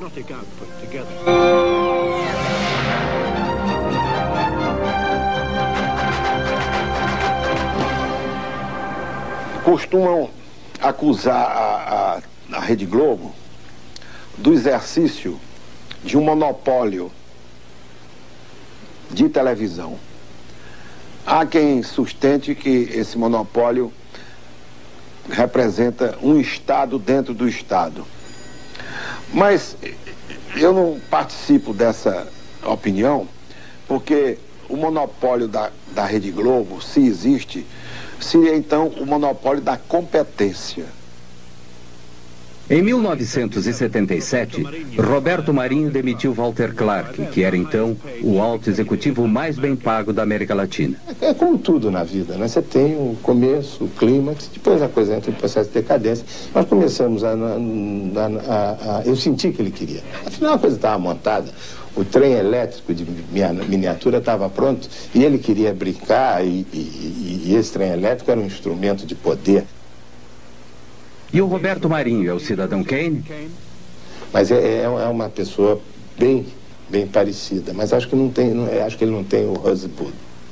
Costumam acusar a, a, a Rede Globo do exercício de um monopólio de televisão. Há quem sustente que esse monopólio representa um Estado dentro do Estado. Mas eu não participo dessa opinião, porque o monopólio da, da Rede Globo, se existe, seria então o monopólio da competência. Em mil novecentos e setenta e sete, Roberto Marinho demitiu Walter Clark, que era então o alto executivo mais bem pago da América Latina. É como tudo na vida, né? Você tem o começo, o clímax, depois a coisa entra em processo de decadência. Nós começamos a, a, a, a... Eu senti que ele queria. Afinal, a coisa estava montada. O trem elétrico de miniatura estava pronto e ele queria brincar e, e, e esse trem elétrico era um instrumento de poder. E o Roberto Marinho é o cidadão Kane? Mas é, é uma pessoa bem, bem parecida, mas acho que não tem, não, acho que ele não tem o Rosebud.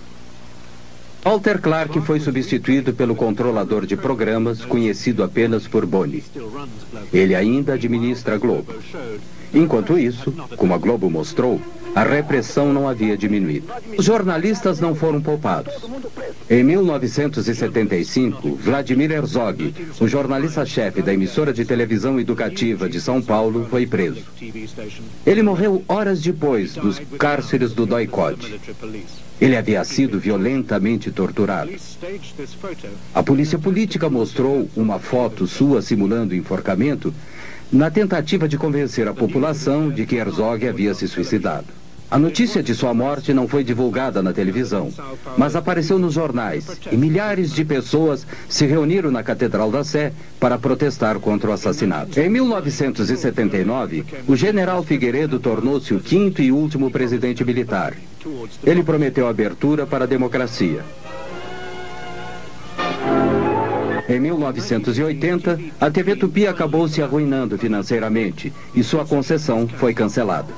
Walter Clark foi substituído pelo controlador de programas, conhecido apenas por Boni. Ele ainda administra a Globo. Enquanto isso, como a Globo mostrou, a repressão não havia diminuído. Os jornalistas não foram poupados. Em mil novecentos e setenta e cinco, Vladimir Herzog, o jornalista-chefe da emissora de televisão educativa de São Paulo, foi preso. Ele morreu horas depois dos cárceres do Doikod. Ele havia sido violentamente torturado. A polícia política mostrou uma foto sua simulando enforcamento na tentativa de convencer a população de que Herzog havia se suicidado. A notícia de sua morte não foi divulgada na televisão, mas apareceu nos jornais e milhares de pessoas se reuniram na Catedral da Sé para protestar contra o assassinato. Em mil novecentos e setenta e nove, o general Figueiredo tornou-se o quinto e último presidente militar. Ele prometeu abertura para a democracia. Em mil novecentos e oitenta, a T V Tupi acabou se arruinando financeiramente e sua concessão foi cancelada.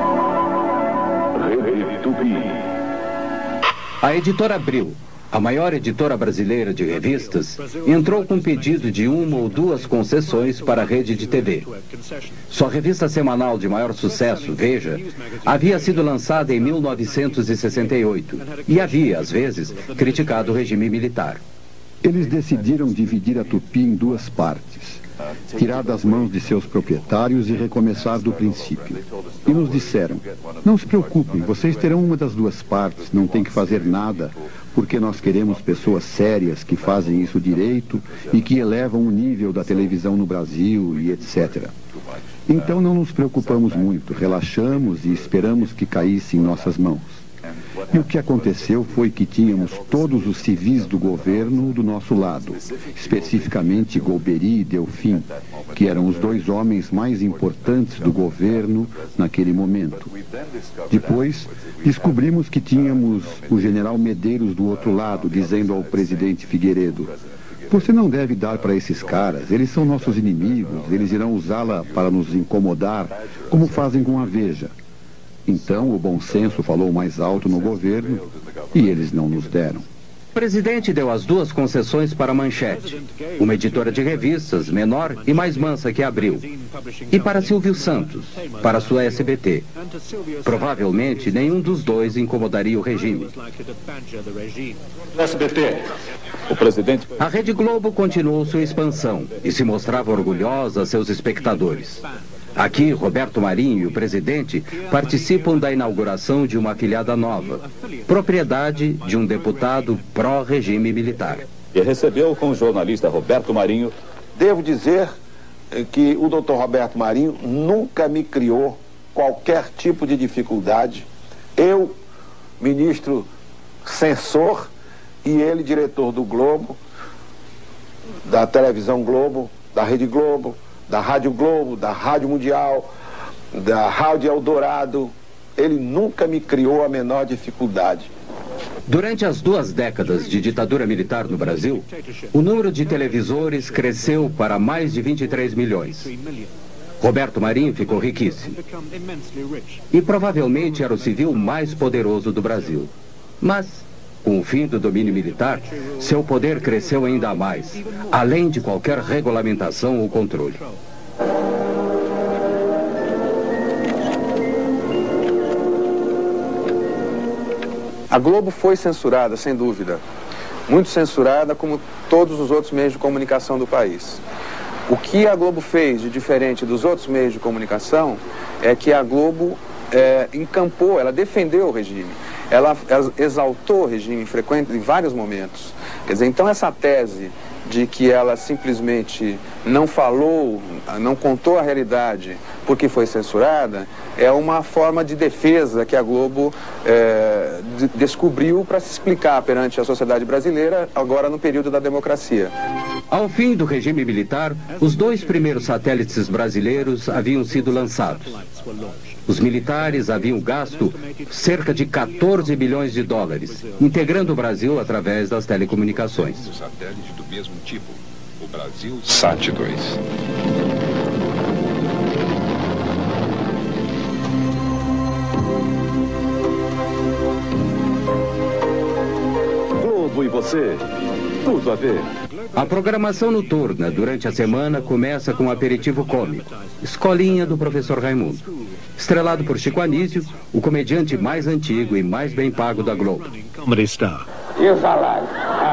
A editora Abril, a maior editora brasileira de revistas, entrou com pedido de uma ou duas concessões para a rede de T V. Sua revista semanal de maior sucesso, Veja, havia sido lançada em mil novecentos e sessenta e oito e havia, às vezes, criticado o regime militar. Eles decidiram dividir a Tupi em duas partes. tirar das mãos de seus proprietários e recomeçar do princípio. E nos disseram, não se preocupem, vocês terão uma das duas partes, não tem que fazer nada, porque nós queremos pessoas sérias que fazem isso direito e que elevam o nível da televisão no Brasil e etcétera. Então não nos preocupamos muito, relaxamos e esperamos que caísse em nossas mãos. E o que aconteceu foi que tínhamos todos os civis do governo do nosso lado, especificamente Golbery e Delfim, que eram os dois homens mais importantes do governo naquele momento. Depois, descobrimos que tínhamos o general Medeiros do outro lado, dizendo ao presidente Figueiredo, você não deve dar para esses caras, eles são nossos inimigos, eles irão usá-la para nos incomodar, como fazem com a Veja. Então, o bom senso falou mais alto no governo e eles não nos deram. O presidente deu as duas concessões para a Manchete, uma editora de revistas menor e mais mansa que Abril, e para Silvio Santos, para sua S B T. Provavelmente, nenhum dos dois incomodaria o regime. S B T, o presidente... A Rede Globo continuou sua expansão e se mostrava orgulhosa a seus espectadores. Aqui, Roberto Marinho e o presidente participam da inauguração de uma afiliada nova, propriedade de um deputado pró-regime militar. E recebeu com o jornalista Roberto Marinho. Devo dizer que o doutor Roberto Marinho nunca me criou qualquer tipo de dificuldade. Eu, ministro censor, e ele, diretor do Globo, da televisão Globo, da Rede Globo, da Rádio Globo, da Rádio Mundial, da Rádio Eldorado. Ele nunca me criou a menor dificuldade. Durante as duas décadas de ditadura militar no Brasil, o número de televisores cresceu para mais de vinte e três milhões. Roberto Marinho ficou riquíssimo. E provavelmente era o civil mais poderoso do Brasil. Mas, com o fim do domínio militar, seu poder cresceu ainda mais, além de qualquer regulamentação ou controle. A Globo foi censurada, sem dúvida. Muito censurada, como todos os outros meios de comunicação do país. O que a Globo fez de diferente dos outros meios de comunicação é que a Globo é, encampou, ela defendeu o regime. Ela exaltou o regime frequente em vários momentos. Quer dizer, então essa tese de que ela simplesmente não falou, não contou a realidade porque foi censurada, é uma forma de defesa que a Globo é, de, descobriu para se explicar perante a sociedade brasileira, agora no período da democracia. Ao fim do regime militar, os dois primeiros satélites brasileiros haviam sido lançados. Os militares haviam gasto cerca de quatorze bilhões de dólares, integrando o Brasil através das telecomunicações. Satélite do mesmo tipo, o Brasil Sat dois. Globo e você, tudo a ver. A programação noturna durante a semana começa com um aperitivo cômico, Escolinha do Professor Raimundo. Estrelado por Chico Anísio, o comediante mais antigo e mais bem pago da Globo. Comedy star. E o salário?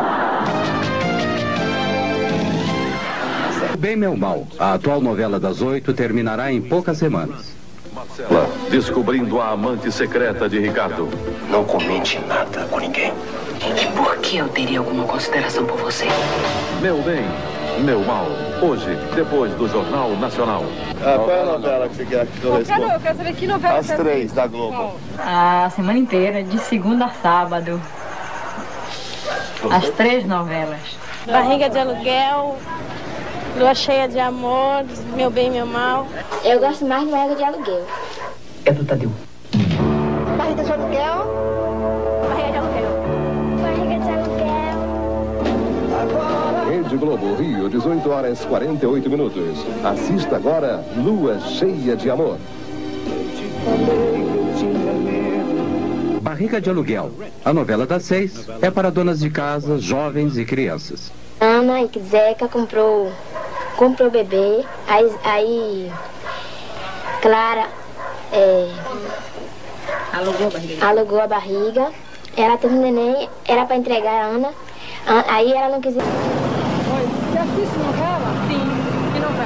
Bem Meu Mal, a atual novela das oito, terminará em poucas semanas. Marcela, descobrindo a amante secreta de Ricardo. Não comente nada com ninguém. E por que eu teria alguma consideração por você? Meu Bem, Meu Mal. Hoje, depois do Jornal Nacional. Ah, qual é a novela que você quer que eu responda? Eu quero saber que novela. As três da Globo. A semana inteira, de segunda a sábado. As três novelas. Barriga de Aluguel, Lua Cheia de Amor, Meu Bem, Meu Mal. Eu gosto mais de Barriga de Aluguel. É do Tadeu. Barriga de Aluguel. Barriga de Aluguel. Barriga de Aluguel. Rede Globo, Rio, dezoito horas e quarenta e oito minutos. Assista agora Lua Cheia de Amor. Barriga de Aluguel, a novela das seis, é para donas de casa, jovens e crianças. Ana e Zeca comprou, comprou bebê, aí, aí Clara é, Alugou a barriga. alugou a barriga, ela teve um neném, era para entregar a Ana, aí ela não quis ir. Oi, você assiste novela? Sim, que novela?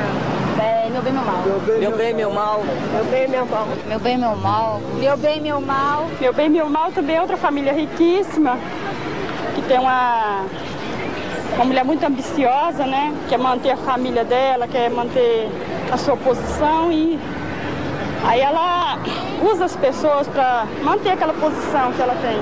Meu bem, meu mal. Meu bem, meu mal. Meu bem, meu mal. Meu bem, meu mal. Meu bem, meu mal. Meu bem, meu mal também é outra família riquíssima, que tem uma, uma mulher muito ambiciosa, né? Quer manter a família dela, quer manter a sua posição e aí ela usa as pessoas para manter aquela posição que ela tem.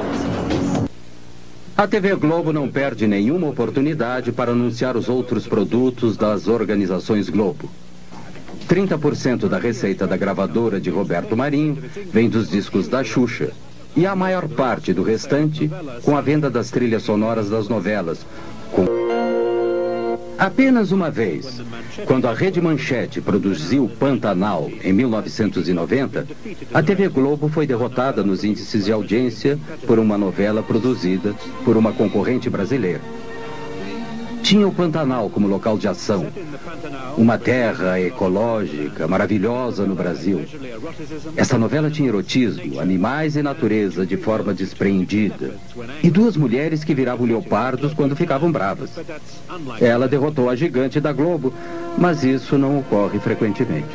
A T V Globo não perde nenhuma oportunidade para anunciar os outros produtos das organizações Globo. trinta por cento da receita da gravadora de Roberto Marinho vem dos discos da Xuxa. E a maior parte do restante com a venda das trilhas sonoras das novelas. Com... Apenas uma vez, quando a Rede Manchete produziu Pantanal em mil novecentos e noventa, a T V Globo foi derrotada nos índices de audiência por uma novela produzida por uma concorrente brasileira. Tinha o Pantanal como local de ação, uma terra ecológica maravilhosa no Brasil. Essa novela tinha erotismo, animais e natureza de forma despreendida, e duas mulheres que viravam leopardos quando ficavam bravas. Ela derrotou a gigante da Globo, mas isso não ocorre frequentemente.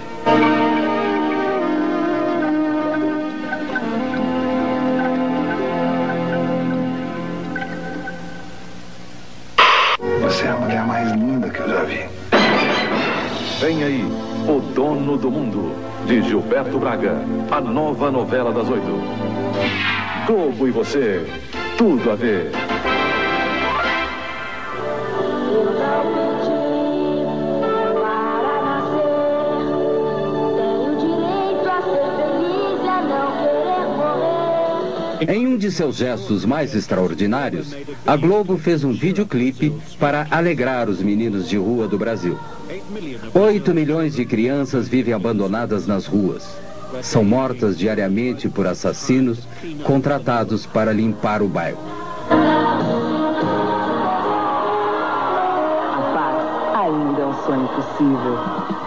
Você é a mulher mais linda que eu já vi. Vem aí, O Dono do Mundo, de Gilberto Braga. A nova novela das oito. Globo e você, tudo a ver. Em um de seus gestos mais extraordinários, a Globo fez um videoclipe para alegrar os meninos de rua do Brasil. Oito milhões de crianças vivem abandonadas nas ruas. São mortas diariamente por assassinos contratados para limpar o bairro. A paz ainda é um sonho possível.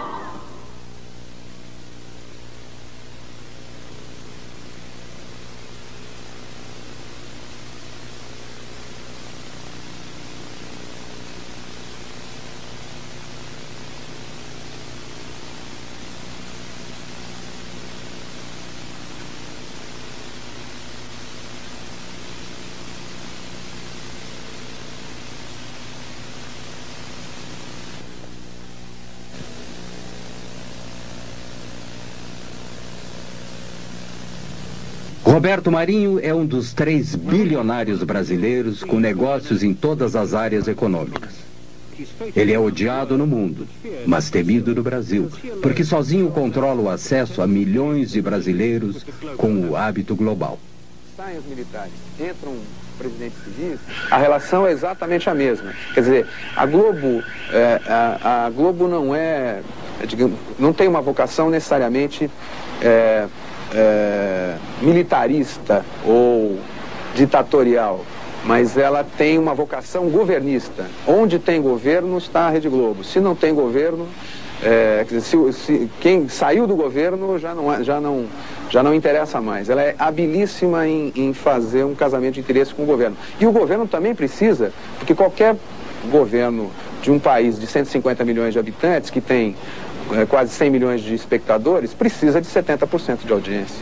Roberto Marinho é um dos três bilionários brasileiros com negócios em todas as áreas econômicas. Ele é odiado no mundo, mas temido no Brasil, porque sozinho controla o acesso a milhões de brasileiros com o hábito global. Saem os militares, entram um presidente civil, a relação é exatamente a mesma. Quer dizer, a Globo, é, a, a Globo não é, digamos, não tem uma vocação necessariamente é, é, militarista ou ditatorial, mas ela tem uma vocação governista. Onde tem governo está a Rede Globo. Se não tem governo, é, se, se, quem saiu do governo já não, já não, já não interessa mais. Ela é habilíssima em, em fazer um casamento de interesse com o governo. E o governo também precisa, porque qualquer governo de um país de cento e cinquenta milhões de habitantes, que tem é, quase cem milhões de espectadores, precisa de setenta por cento de audiência.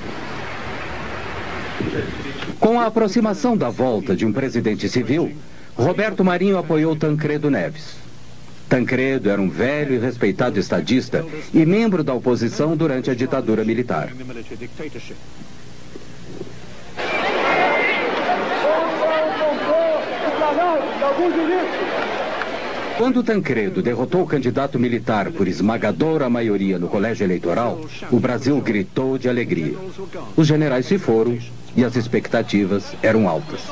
Com a aproximação da volta de um presidente civil, Roberto Marinho apoiou Tancredo Neves. Tancredo era um velho e respeitado estadista e membro da oposição durante a ditadura militar. Quando Tancredo derrotou o candidato militar por esmagadora maioria no colégio eleitoral, o Brasil gritou de alegria. Os generais se foram e as expectativas eram altas.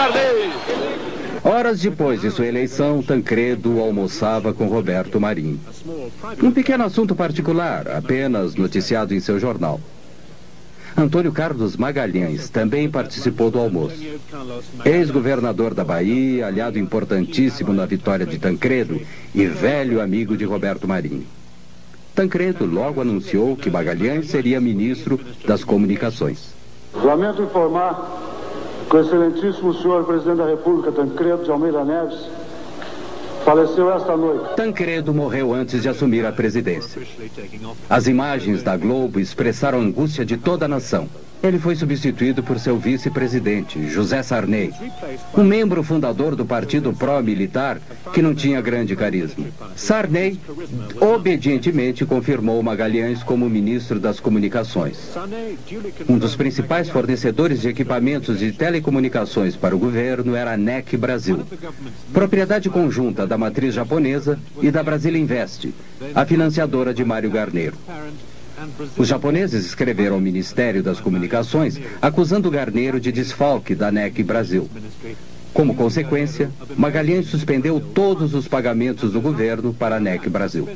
Horas depois de sua eleição, Tancredo almoçava com Roberto Marinho. Um pequeno assunto particular, apenas noticiado em seu jornal. Antônio Carlos Magalhães também participou do almoço. Ex-governador da Bahia, aliado importantíssimo na vitória de Tancredo e velho amigo de Roberto Marinho. Tancredo logo anunciou que Magalhães seria ministro das Comunicações. Lamento informar que o excelentíssimo senhor presidente da República, Tancredo de Almeida Neves, faleceu esta noite. Tancredo morreu antes de assumir a presidência. As imagens da Globo expressaram a angústia de toda a nação. Ele foi substituído por seu vice-presidente, José Sarney, um membro fundador do partido pró-militar que não tinha grande carisma. Sarney obedientemente confirmou Magalhães como ministro das Comunicações. Um dos principais fornecedores de equipamentos de telecomunicações para o governo era a N E C Brasil, propriedade conjunta da matriz japonesa e da Brasil Invest, a financiadora de Mário Garneiro. Os japoneses escreveram ao Ministério das Comunicações acusando Garneiro de desfalque da N E C Brasil. Como consequência, Magalhães suspendeu todos os pagamentos do governo para a N E C Brasil.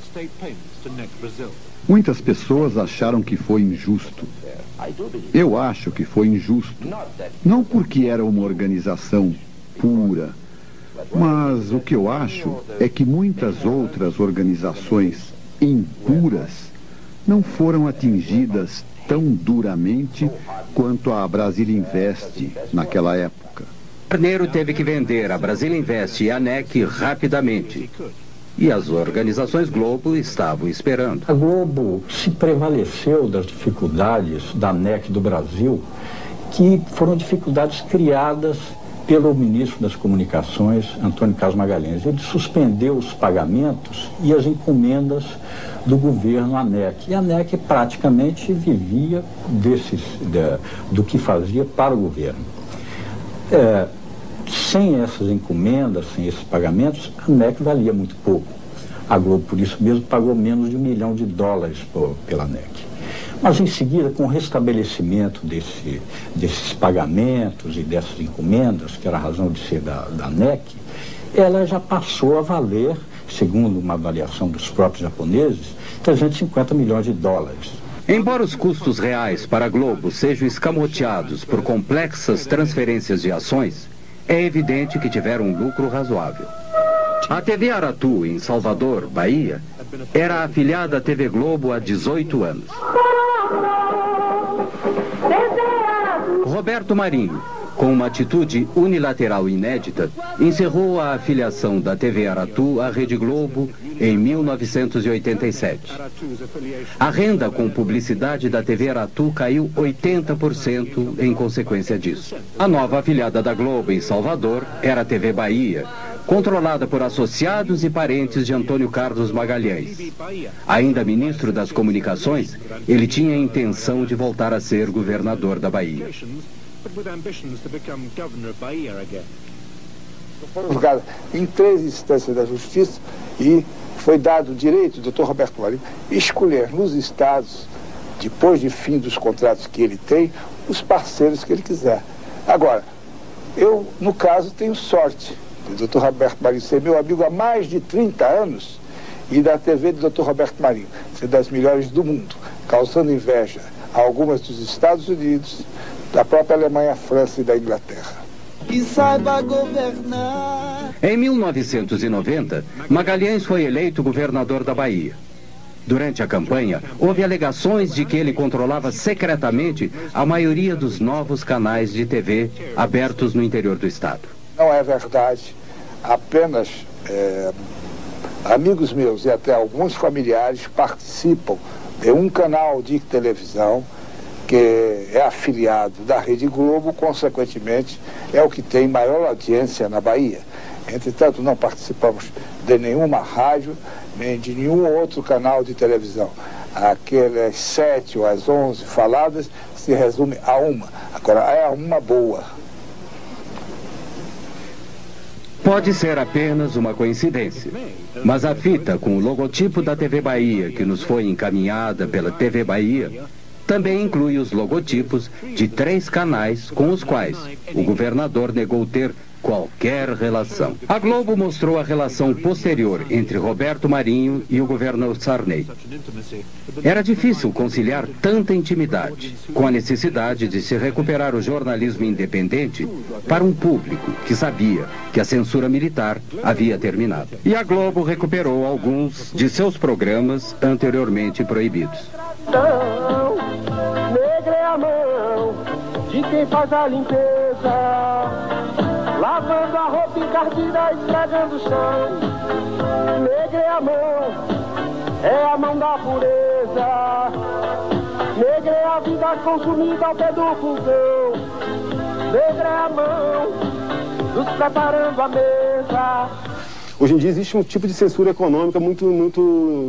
Muitas pessoas acharam que foi injusto. Eu acho que foi injusto. Não porque era uma organização pura, mas o que eu acho é que muitas outras organizações impuras não foram atingidas tão duramente quanto a Brasil Invest naquela época. Garneiro teve que vender a Brasil Invest e a N E C rapidamente. E as organizações Globo estavam esperando. A Globo se prevaleceu das dificuldades da N E C do Brasil, que foram dificuldades criadas pelo ministro das Comunicações, Antônio Carlos Magalhães. Ele suspendeu os pagamentos e as encomendas do governo à N E C. E a N E C praticamente vivia desses, de, do que fazia para o governo. É, sem essas encomendas, sem esses pagamentos, a N E C valia muito pouco. A Globo, por isso mesmo, pagou menos de um milhão de dólares por, pela N E C. Mas, em seguida, com o restabelecimento desse, desses pagamentos e dessas encomendas, que era a razão de ser da, da N E C, ela já passou a valer, segundo uma avaliação dos próprios japoneses, trezentos e cinquenta milhões de dólares. Embora os custos reais para a Globo sejam escamoteados por complexas transferências de ações, é evidente que tiveram um lucro razoável. A T V Aratu, em Salvador, Bahia, era afiliada à T V Globo há dezoito anos. Roberto Marinho, com uma atitude unilateral inédita, encerrou a afiliação da T V Aratu à Rede Globo em mil novecentos e oitenta e sete. A renda com publicidade da T V Aratu caiu oitenta por cento em consequência disso. A nova afiliada da Globo em Salvador era a T V Bahia, controlada por associados e parentes de Antônio Carlos Magalhães. Ainda ministro das Comunicações, ele tinha a intenção de voltar a ser governador da Bahia. Foram julgados em três instâncias da Justiça e foi dado o direito do doutor Roberto Marinho escolher nos estados, depois de fim dos contratos que ele tem, os parceiros que ele quiser. Agora, eu, no caso, tenho sorte do doutor Roberto Marinho ser meu amigo há mais de trinta anos e da T V do doutor Roberto Marinho ser das melhores do mundo, causando inveja a algumas dos Estados Unidos, da própria Alemanha, França e da Inglaterra. E saiba governar. Em mil novecentos e noventa, Magalhães foi eleito governador da Bahia. Durante a campanha, houve alegações de que ele controlava secretamente a maioria dos novos canais de T V abertos no interior do estado. Não é verdade. Apenas é, amigos meus e até alguns familiares participam de um canal de televisão que é afiliado da Rede Globo, consequentemente é o que tem maior audiência na Bahia. Entretanto, não participamos de nenhuma rádio, nem de nenhum outro canal de televisão. Aquelas sete ou as onze faladas se resume a uma. Agora, é uma boa. Pode ser apenas uma coincidência, mas a fita com o logotipo da T V Bahia, que nos foi encaminhada pela T V Bahia, também inclui os logotipos de três canais com os quais o governador negou ter qualquer relação. A Globo mostrou a relação posterior entre Roberto Marinho e o governador Sarney. Era difícil conciliar tanta intimidade com a necessidade de se recuperar o jornalismo independente para um público que sabia que a censura militar havia terminado. E a Globo recuperou alguns de seus programas anteriormente proibidos. Negra é a mão de quem faz a limpeza. lavando a roupa encardida, esfregando o chão. Negra é a mão, é a mão da pureza. Negra é a vida consumida ao pé do fogão. Negra é a mão dos preparando a mesa. Hoje em dia existe um tipo de censura econômica muito, muito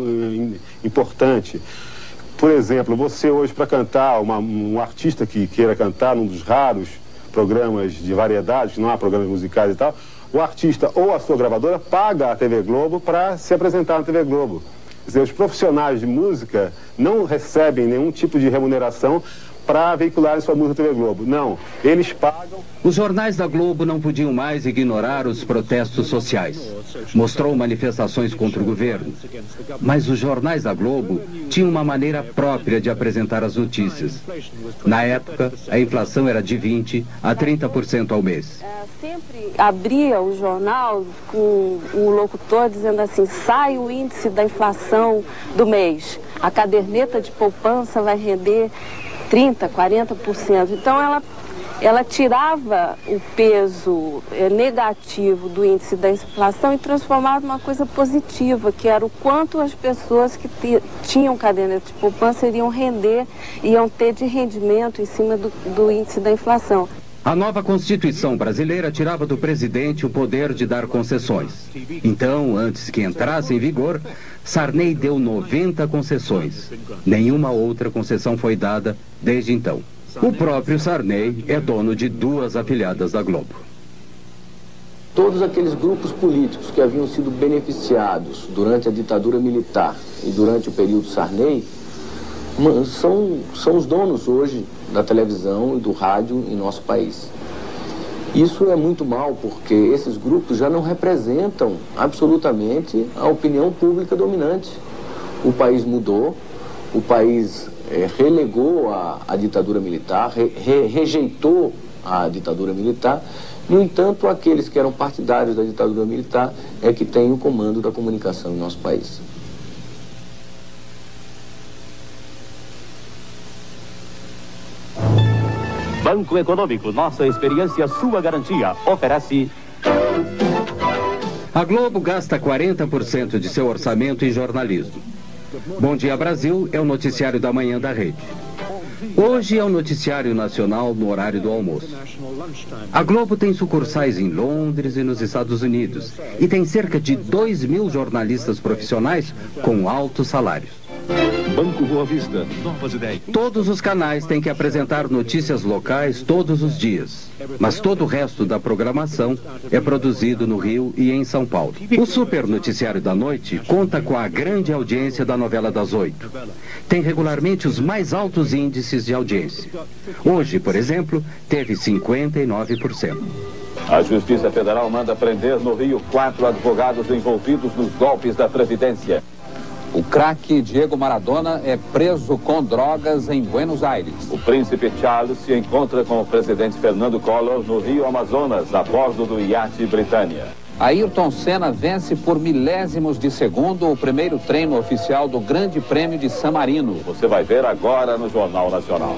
importante. Por exemplo, você hoje para cantar, uma, um artista que queira cantar num dos raros programas de variedades, não há programas musicais e tal, o artista ou a sua gravadora paga a T V Globo para se apresentar na T V Globo. Quer dizer, os profissionais de música não recebem nenhum tipo de remuneração para veicular sua música na T V Globo. Não, eles pagam... Os jornais da Globo não podiam mais ignorar os protestos sociais. Mostrou manifestações contra o governo. Mas os jornais da Globo tinham uma maneira própria de apresentar as notícias. Na época, a inflação era de vinte a trinta por cento ao mês. Sempre abria o jornal com o locutor dizendo assim: sai o índice da inflação do mês. A caderneta de poupança vai render trinta, quarenta por cento. Então ela, ela tirava o peso é, negativo do índice da inflação e transformava numa coisa positiva, que era o quanto as pessoas que te, tinham caderneta de poupança iriam render, iam ter de rendimento em cima do, do índice da inflação. A nova Constituição brasileira tirava do presidente o poder de dar concessões. Então, antes que entrasse em vigor, Sarney deu noventa concessões. Nenhuma outra concessão foi dada desde então. O próprio Sarney é dono de duas afiliadas da Globo. Todos aqueles grupos políticos que haviam sido beneficiados durante a ditadura militar e durante o período Sarney são, são os donos hoje da televisão e do rádio em nosso país. Isso é muito mal, porque esses grupos já não representam absolutamente a opinião pública dominante. O país mudou, o país é, relegou a, a ditadura militar, re, re, rejeitou a ditadura militar. No entanto, aqueles que eram partidários da ditadura militar é que têm o comando da comunicação em nosso país. Banco Econômico, nossa experiência, sua garantia, oferece... A Globo gasta quarenta por cento de seu orçamento em jornalismo. Bom Dia Brasil é o noticiário da manhã da rede. Hoje é o noticiário nacional no horário do almoço. A Globo tem sucursais em Londres e nos Estados Unidos e tem cerca de dois mil jornalistas profissionais com altos salários. Banco Boa Vista, novas ideias. Todos os canais têm que apresentar notícias locais todos os dias, mas todo o resto da programação é produzido no Rio e em São Paulo. O Super Noticiário da Noite conta com a grande audiência da novela das oito. Tem regularmente os mais altos índices de audiência. Hoje, por exemplo, teve cinquenta e nove por cento. A Justiça Federal manda prender no Rio quatro advogados envolvidos nos golpes da Previdência. O craque Diego Maradona é preso com drogas em Buenos Aires. O príncipe Charles se encontra com o presidente Fernando Collor no Rio Amazonas, a bordo do iate Britânia. Ayrton Senna vence por milésimos de segundo o primeiro treino oficial do Grande Prêmio de San Marino. Você vai ver agora no Jornal Nacional.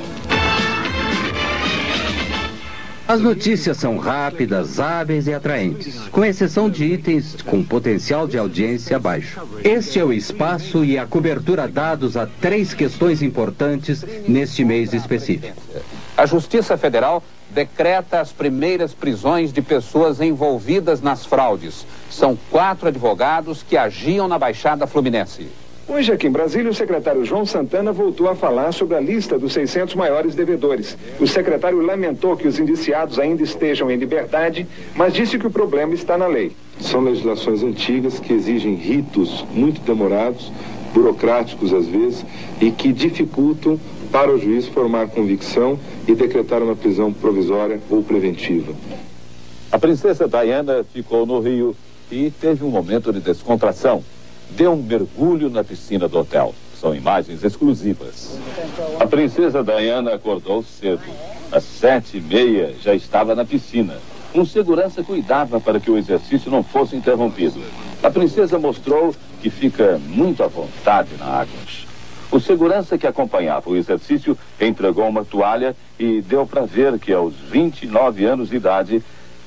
As notícias são rápidas, hábeis e atraentes, com exceção de itens com potencial de audiência baixo. Este é o espaço e a cobertura dados a três questões importantes neste mês específico. A Justiça Federal decreta as primeiras prisões de pessoas envolvidas nas fraudes. São quatro advogados que agiam na Baixada Fluminense. Hoje aqui em Brasília, o secretário João Santana voltou a falar sobre a lista dos seiscentos maiores devedores. O secretário lamentou que os indiciados ainda estejam em liberdade, mas disse que o problema está na lei. São legislações antigas que exigem ritos muito demorados, burocráticos às vezes, e que dificultam para o juiz formar convicção e decretar uma prisão provisória ou preventiva. A princesa Diana ficou no Rio e teve um momento de descontração. Deu um mergulho na piscina do hotel. São imagens exclusivas. A princesa Diana acordou cedo. Às sete e meia já estava na piscina. Um segurança cuidava para que o exercício não fosse interrompido. A princesa mostrou que fica muito à vontade na água. O segurança que acompanhava o exercício entregou uma toalha e deu para ver que aos vinte e nove anos de idade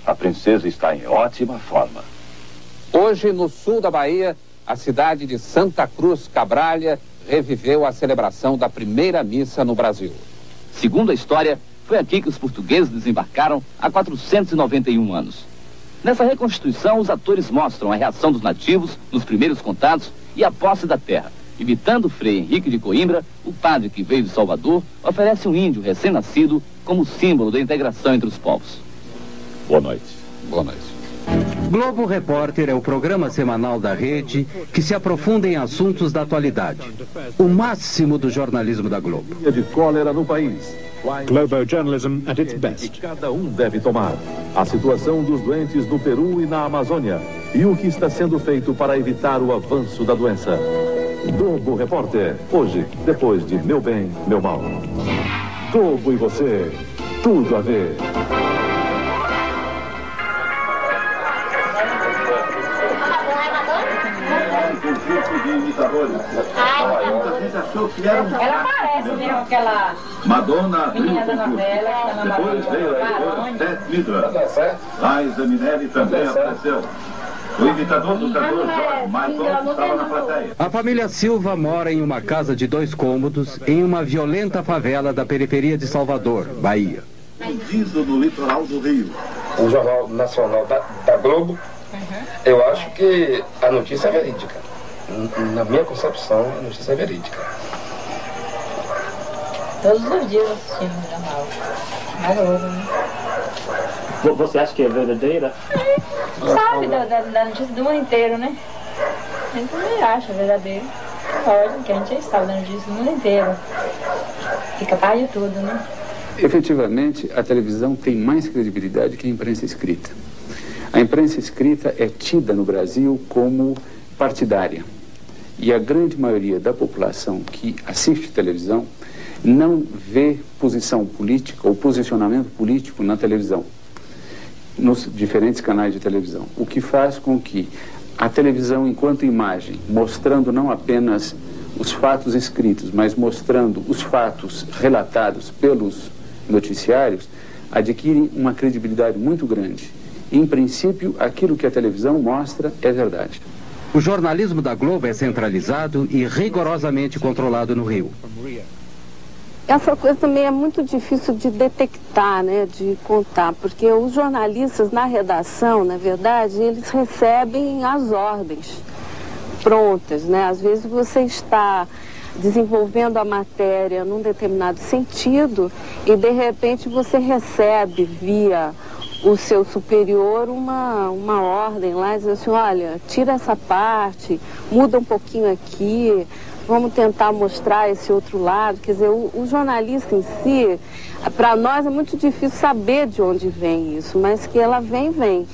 A princesa está em ótima forma. Hoje, no sul da Bahia, a cidade de Santa Cruz Cabralha reviveu a celebração da primeira missa no Brasil. Segundo a história, foi aqui que os portugueses desembarcaram há quatrocentos e noventa e um anos. Nessa reconstituição, os atores mostram a reação dos nativos nos primeiros contatos e a posse da terra. Imitando Frei Henrique de Coimbra, o padre que veio de Salvador oferece um índio recém-nascido como símbolo da integração entre os povos. Boa noite. Boa noite. Globo Repórter é o programa semanal da rede que se aprofunda em assuntos da atualidade. O máximo do jornalismo da Globo. De cólera no país. Globo journalism at its best. Cada um deve tomar. A situação dos doentes no Peru e na Amazônia. E o que está sendo feito para evitar o avanço da doença. Globo Repórter. Hoje, depois de Meu Bem, Meu Mal. Globo e você. Tudo a ver. Ela parece mesmo aquela Madonna menina da novela. Depois veio a editora Beth Midler. Liza Minelli também apareceu. O imitador do cantor George Michael estava na plateia. A família Silva mora em uma casa de dois cômodos em uma violenta favela da periferia de Salvador, Bahia. Fugido no litoral do Rio. O Jornal Nacional da, da Globo, uhum. Eu acho que a notícia é verídica. Na minha concepção, a notícia é verídica. Todos os dias assistindo o jornal. Maravilhoso, né? Você acha que é verdadeira? Sabe da, da, da notícia do mundo inteiro, né? A gente também acha verdadeiro. Pode, que a gente sabe da notícia do mundo inteiro. Fica par de tudo, né? Efetivamente, a televisão tem mais credibilidade que a imprensa escrita. A imprensa escrita é tida no Brasil como partidária. E a grande maioria da população que assiste televisão não vê posição política ou posicionamento político na televisão, nos diferentes canais de televisão. O que faz com que a televisão, enquanto imagem, mostrando não apenas os fatos escritos, mas mostrando os fatos relatados pelos noticiários, adquire uma credibilidade muito grande. Em princípio, aquilo que a televisão mostra é verdade. O jornalismo da Globo é centralizado e rigorosamente controlado no Rio. Essa coisa também é muito difícil de detectar, né, de contar, porque os jornalistas na redação, na verdade, eles recebem as ordens prontas, né? Às vezes você está desenvolvendo a matéria num determinado sentido e de repente você recebe via o seu superior uma, uma ordem lá, diz assim, olha, tira essa parte, muda um pouquinho aqui, vamos tentar mostrar esse outro lado. Quer dizer, o, o jornalista em si, para nós é muito difícil saber de onde vem isso, mas que ela vem, vem.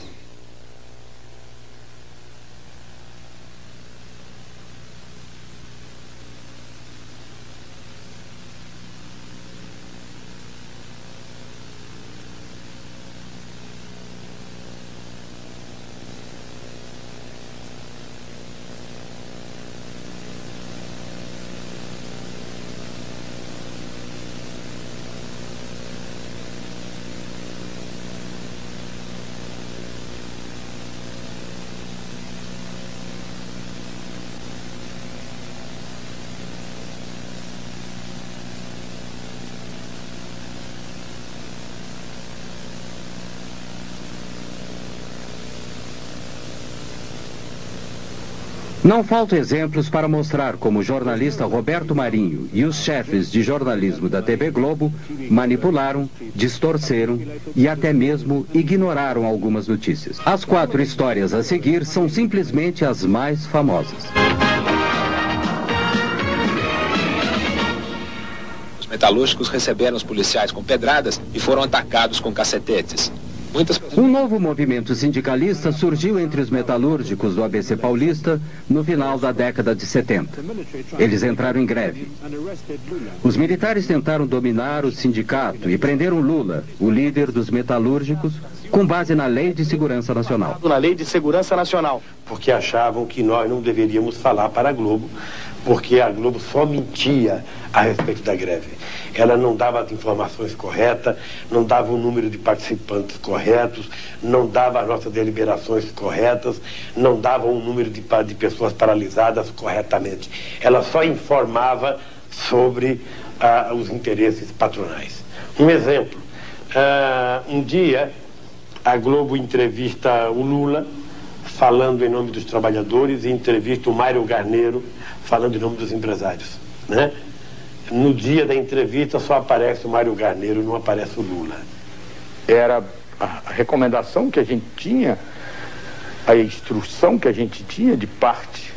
Não faltam exemplos para mostrar como o jornalista Roberto Marinho e os chefes de jornalismo da T V Globo manipularam, distorceram e até mesmo ignoraram algumas notícias. As quatro histórias a seguir são simplesmente as mais famosas. Os metalúrgicos receberam os policiais com pedradas e foram atacados com cacetetes. Muitas... Um novo movimento sindicalista surgiu entre os metalúrgicos do A B C Paulista no final da década de setenta. Eles entraram em greve. Os militares tentaram dominar o sindicato e prenderam Lula, o líder dos metalúrgicos, com base na Lei de Segurança Nacional. Na Lei de Segurança Nacional. Porque achavam que nós não deveríamos falar para a Globo, porque a Globo só mentia a respeito da greve. Ela não dava as informações corretas, não dava o número de participantes corretos, não dava as nossas deliberações corretas, não dava o número de, de pessoas paralisadas corretamente. Ela só informava sobre ah, os interesses patronais. Um exemplo, ah, um dia a Globo entrevista o Lula, falando em nome dos trabalhadores, e entrevista o Mário Garneiro, falando em nome dos empresários, né? No dia da entrevista só aparece o Mário Garneiro, não aparece o Lula. Era a recomendação que a gente tinha, a instrução que a gente tinha de parte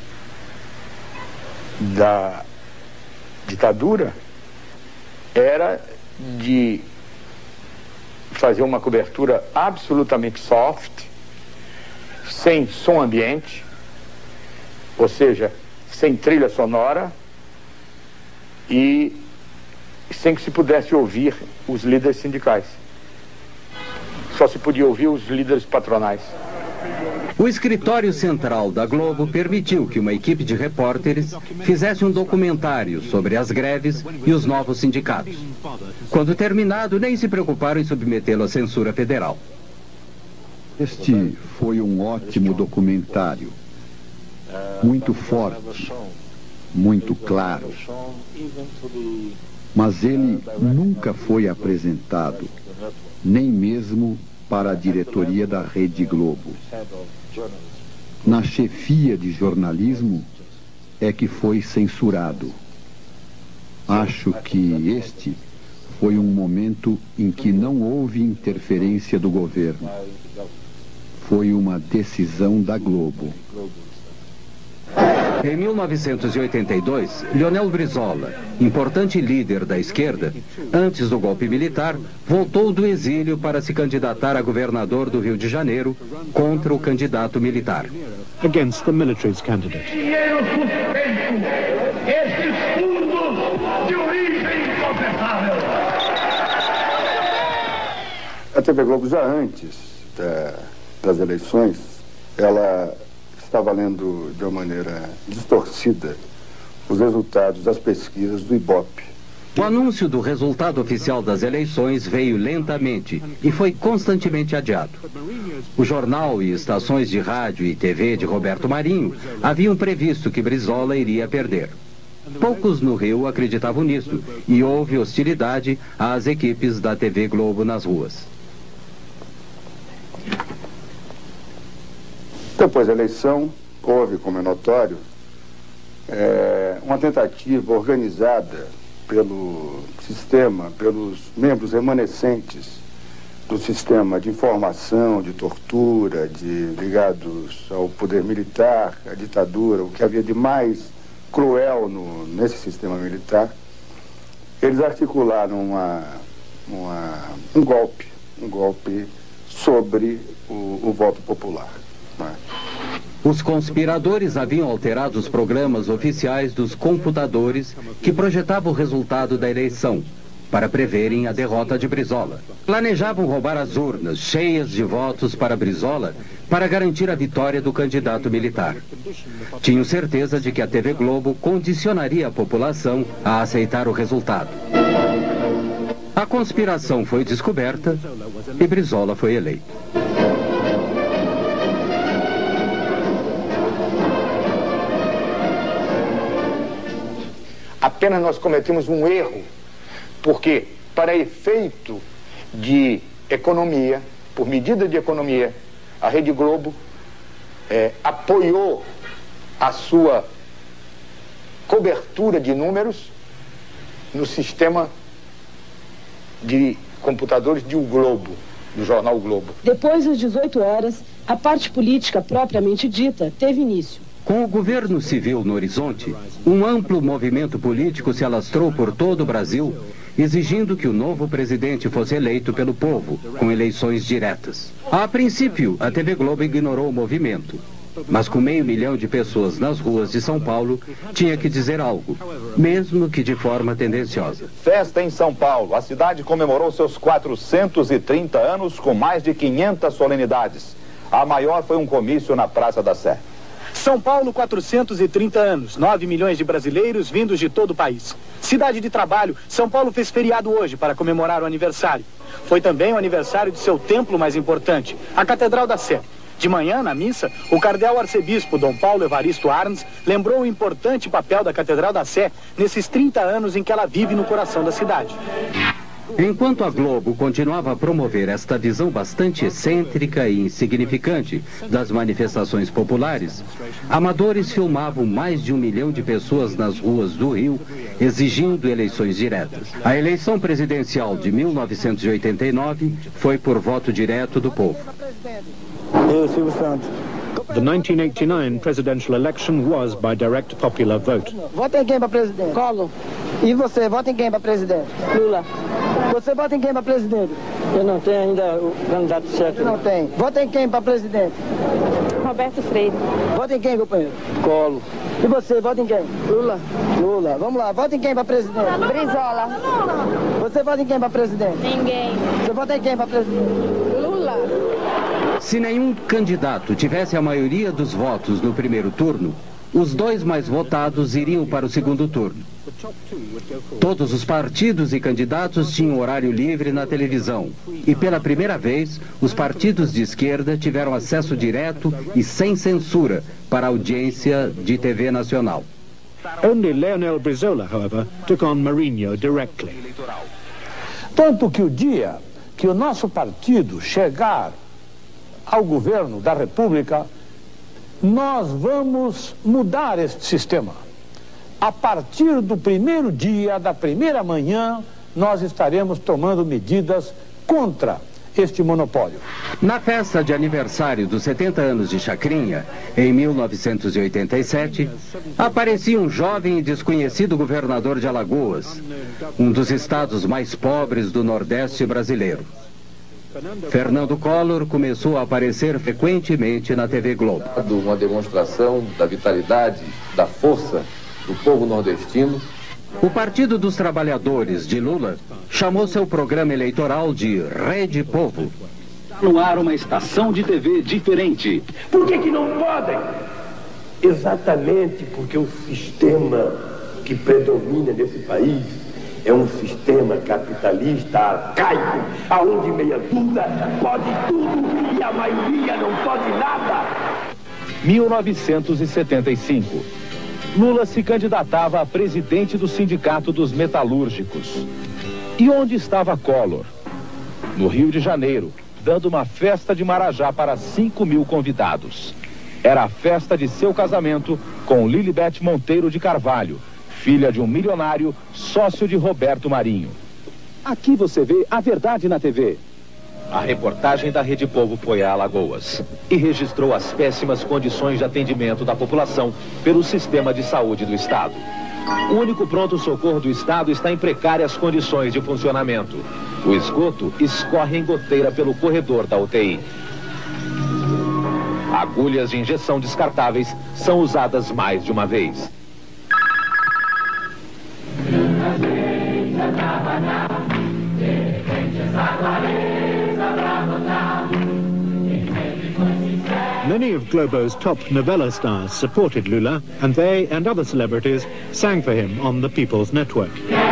da ditadura, era de fazer uma cobertura absolutamente soft, sem som ambiente, ou seja, sem trilha sonora e sem que se pudesse ouvir os líderes sindicais. Só se podia ouvir os líderes patronais. O escritório central da Globo permitiu que uma equipe de repórteres fizesse um documentário sobre as greves e os novos sindicatos. Quando terminado, nem se preocuparam em submetê-lo à censura federal. Este foi um ótimo documentário, muito forte, muito claro, mas ele nunca foi apresentado, nem mesmo para a diretoria da Rede Globo. Na chefia de jornalismo é que foi censurado. Acho que este foi um momento em que não houve interferência do governo. Foi uma decisão da Globo. Em mil novecentos e oitenta e dois, Leonel Brizola, importante líder da esquerda, antes do golpe militar, voltou do exílio para se candidatar a governador do Rio de Janeiro contra o candidato militar. Against the military's candidate. Dinheiro suspenso, esses fundos de origem inconfessável. A T V Globo, já antes da, das eleições, ela estava lendo de uma maneira distorcida os resultados das pesquisas do Ibope. O anúncio do resultado oficial das eleições veio lentamente e foi constantemente adiado. O jornal e estações de rádio e T V de Roberto Marinho haviam previsto que Brizola iria perder. Poucos no Rio acreditavam nisso e houve hostilidade às equipes da T V Globo nas ruas. Depois da eleição, houve, como é notório, é, uma tentativa organizada pelo sistema, pelos membros remanescentes do sistema de informação, de tortura, de ligados ao poder militar, à ditadura, o que havia de mais cruel no, nesse sistema militar. Eles articularam uma, uma, um golpe, um golpe sobre o, o voto popular. Os conspiradores haviam alterado os programas oficiais dos computadores que projetavam o resultado da eleição, para preverem a derrota de Brizola. Planejavam roubar as urnas cheias de votos para Brizola para garantir a vitória do candidato militar. Tinham certeza de que a T V Globo condicionaria a população a aceitar o resultado. A conspiração foi descoberta e Brizola foi eleito. Apenas nós cometemos um erro, porque para efeito de economia, por medida de economia, a Rede Globo é, apoiou a sua cobertura de números no sistema de computadores de O Globo, do jornal O Globo. Depois das dezoito horas, a parte política propriamente dita teve início. Com o governo civil no horizonte, um amplo movimento político se alastrou por todo o Brasil, exigindo que o novo presidente fosse eleito pelo povo, com eleições diretas. A princípio, a T V Globo ignorou o movimento, mas com meio milhão de pessoas nas ruas de São Paulo, tinha que dizer algo, mesmo que de forma tendenciosa. Festa em São Paulo. A cidade comemorou seus quatrocentos e trinta anos com mais de quinhentas solenidades. A maior foi um comício na Praça da Sé. São Paulo, quatrocentos e trinta anos, nove milhões de brasileiros vindos de todo o país. Cidade de trabalho, São Paulo fez feriado hoje para comemorar o aniversário. Foi também o aniversário de seu templo mais importante, a Catedral da Sé. De manhã, na missa, o cardeal arcebispo Dom Paulo Evaristo Arns lembrou o importante papel da Catedral da Sé nesses trinta anos em que ela vive no coração da cidade. Enquanto a Globo continuava a promover esta visão bastante excêntrica e insignificante das manifestações populares, amadores filmavam mais de um milhão de pessoas nas ruas do Rio, exigindo eleições diretas. A eleição presidencial de mil novecentos e oitenta e nove foi por voto direto do povo. Eu, Silvio Santos. The nineteen eighty-nine presidential election was by direct popular vote. Vota em quem para presidente? Collor. E você, vota em quem para presidente? Lula. Você vota em quem para presidente? Eu não tenho ainda o candidato certo. Não tem. Vota em quem para presidente? Roberto Freire. Vota em quem, companheiro? Collor. E você, vota em quem? Lula. Lula. Vamos lá, vota em quem para presidente? Brizola. Você vota em quem para presidente? Ninguém. Você vota em quem para presidente? Lula. Se nenhum candidato tivesse a maioria dos votos no primeiro turno, os dois mais votados iriam para o segundo turno. Todos os partidos e candidatos tinham horário livre na televisão e, pela primeira vez, os partidos de esquerda tiveram acesso direto e sem censura para a audiência de T V nacional. Only Leonel Brizola, however, took on Marinho directly. Tanto que o dia que o nosso partido chegar ao governo da República, nós vamos mudar este sistema. A partir do primeiro dia, da primeira manhã, nós estaremos tomando medidas contra este monopólio. Na festa de aniversário dos setenta anos de Chacrinha, em mil novecentos e oitenta e sete, aparecia um jovem e desconhecido governador de Alagoas, um dos estados mais pobres do Nordeste brasileiro. Fernando Collor começou a aparecer frequentemente na T V Globo. Uma demonstração da vitalidade, da força do povo nordestino. O Partido dos Trabalhadores de Lula chamou seu programa eleitoral de Rede Povo. No ar uma estação de T V diferente. Por que que não podem? Exatamente porque o sistema que predomina nesse país é um sistema capitalista arcaico, aonde meia dúvida pode tudo e a maioria não pode nada. mil novecentos e setenta e cinco. Lula se candidatava a presidente do Sindicato dos Metalúrgicos. E onde estava Collor? No Rio de Janeiro, dando uma festa de Marajá para cinco mil convidados. Era a festa de seu casamento com Lilibete Monteiro de Carvalho, filha de um milionário, sócio de Roberto Marinho. Aqui você vê a verdade na T V. A reportagem da Rede Povo foi a Alagoas e registrou as péssimas condições de atendimento da população pelo sistema de saúde do Estado. O único pronto-socorro do Estado está em precárias condições de funcionamento. O esgoto escorre em goteira pelo corredor da U T I. Agulhas de injeção descartáveis são usadas mais de uma vez. Many of Globo's top novella stars supported Lula, and they and other celebrities sang for him on the People's Network.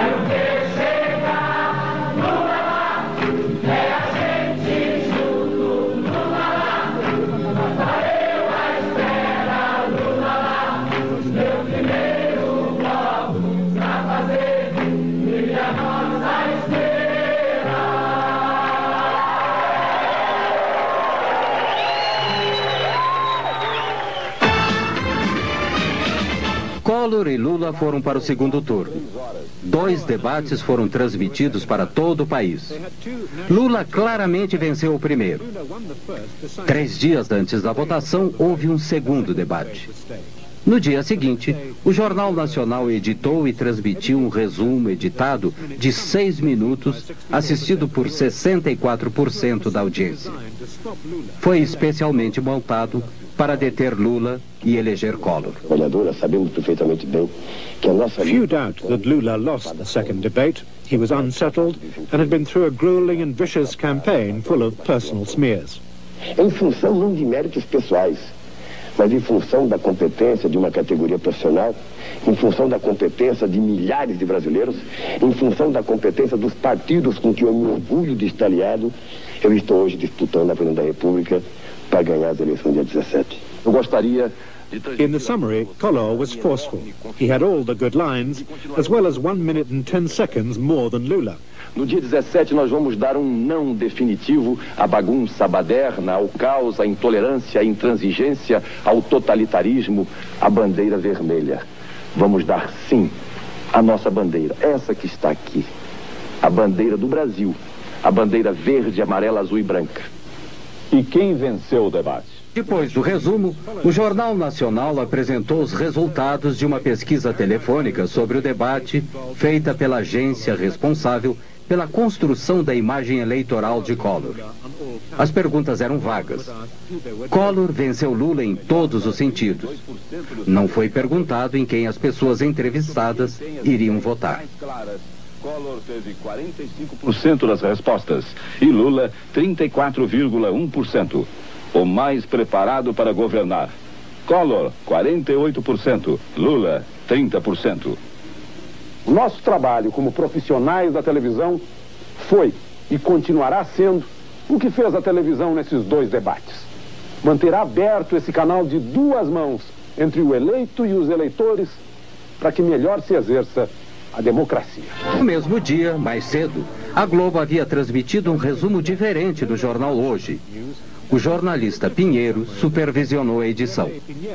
Collor e Lula foram para o segundo turno. Dois debates foram transmitidos para todo o país. Lula claramente venceu o primeiro. Três dias antes da votação, houve um segundo debate. No dia seguinte, o Jornal Nacional editou e transmitiu um resumo editado de seis minutos, assistido por sessenta e quatro por cento da audiência. Foi especialmente montado para deter Lula e eleger Collor. Sabemos perfeitamente bem que a nossa... Few doubt that Lula lost the second debate. He was unsettled and had been through a grueling and vicious campaign full of personal smears. Em função não de méritos pessoais, mas em função da competência de uma categoria profissional, em função da competência de milhares de brasileiros, em função da competência dos partidos com que eu me orgulho de estar aliado, eu estou hoje disputando a presidência da República para ganhar as eleições dia dezessete. Eu gostaria... In the summary, Collor was forceful. He had all the good lines, as well as one minute and ten seconds more than Lula. No dia dezessete nós vamos dar um não definitivo à bagunça, à baderna, ao caos, à intolerância, à intransigência, ao totalitarismo, à bandeira vermelha. Vamos dar sim à nossa bandeira, essa que está aqui, a bandeira do Brasil, a bandeira verde, amarela, azul e branca. E quem venceu o debate? Depois do resumo, o Jornal Nacional apresentou os resultados de uma pesquisa telefônica sobre o debate feita pela agência responsável pela construção da imagem eleitoral de Collor. As perguntas eram vagas. Collor venceu Lula em todos os sentidos. Não foi perguntado em quem as pessoas entrevistadas iriam votar. Collor teve quarenta e cinco por cento das respostas e Lula trinta e quatro vírgula um por cento. O mais preparado para governar. Collor, quarenta e oito por cento. Lula, trinta por cento. O nosso trabalho como profissionais da televisão foi e continuará sendo o que fez a televisão nesses dois debates. Manter aberto esse canal de duas mãos entre o eleito e os eleitores para que melhor se exerça a democracia. No mesmo dia, mais cedo, a Globo havia transmitido um resumo diferente do jornal Hoje. O jornalista Pinheiro supervisionou a edição.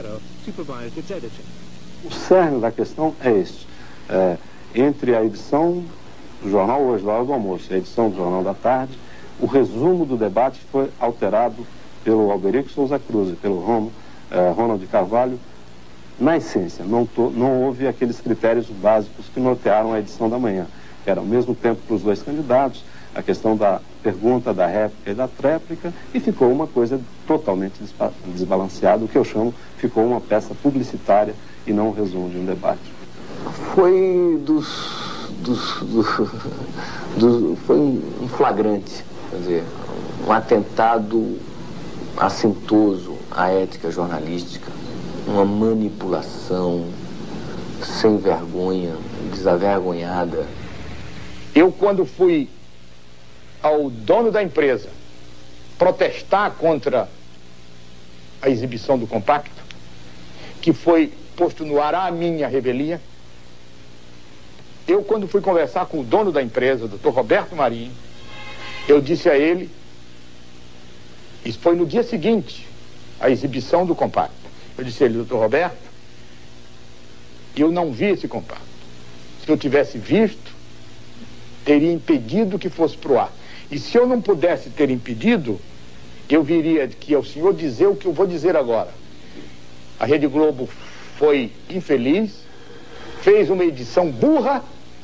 O cerne da questão é este. É, entre a edição do jornal Hoje, da hora do almoço, e a edição do jornal da tarde, o resumo do debate foi alterado pelo Alberico Souza Cruz e pelo Ron, é, Ronald Carvalho. Na essência, não, to, não houve aqueles critérios básicos que nortearam a edição da manhã. Era ao mesmo tempo para os dois candidatos, a questão da pergunta, da réplica e da tréplica, e ficou uma coisa totalmente desbalanceada, o que eu chamo, ficou uma peça publicitária e não um resumo de um debate. Foi dos, dos, dos, dos foi um flagrante, quer dizer, um atentado assintoso à ética jornalística, uma manipulação sem vergonha, desavergonhada. Eu, quando fui ao dono da empresa protestar contra a exibição do compacto, que foi posto no ar a minha revelia, eu, quando fui conversar com o dono da empresa, o doutor Roberto Marinho, eu disse a ele, isso foi no dia seguinte, a exibição do compacto, eu disse a ele, doutor Roberto, eu não vi esse compacto. Se eu tivesse visto, teria impedido que fosse pro ar. E se eu não pudesse ter impedido, eu viria que ao senhor dizer o que eu vou dizer agora. A Rede Globo foi infeliz, fez uma edição burra,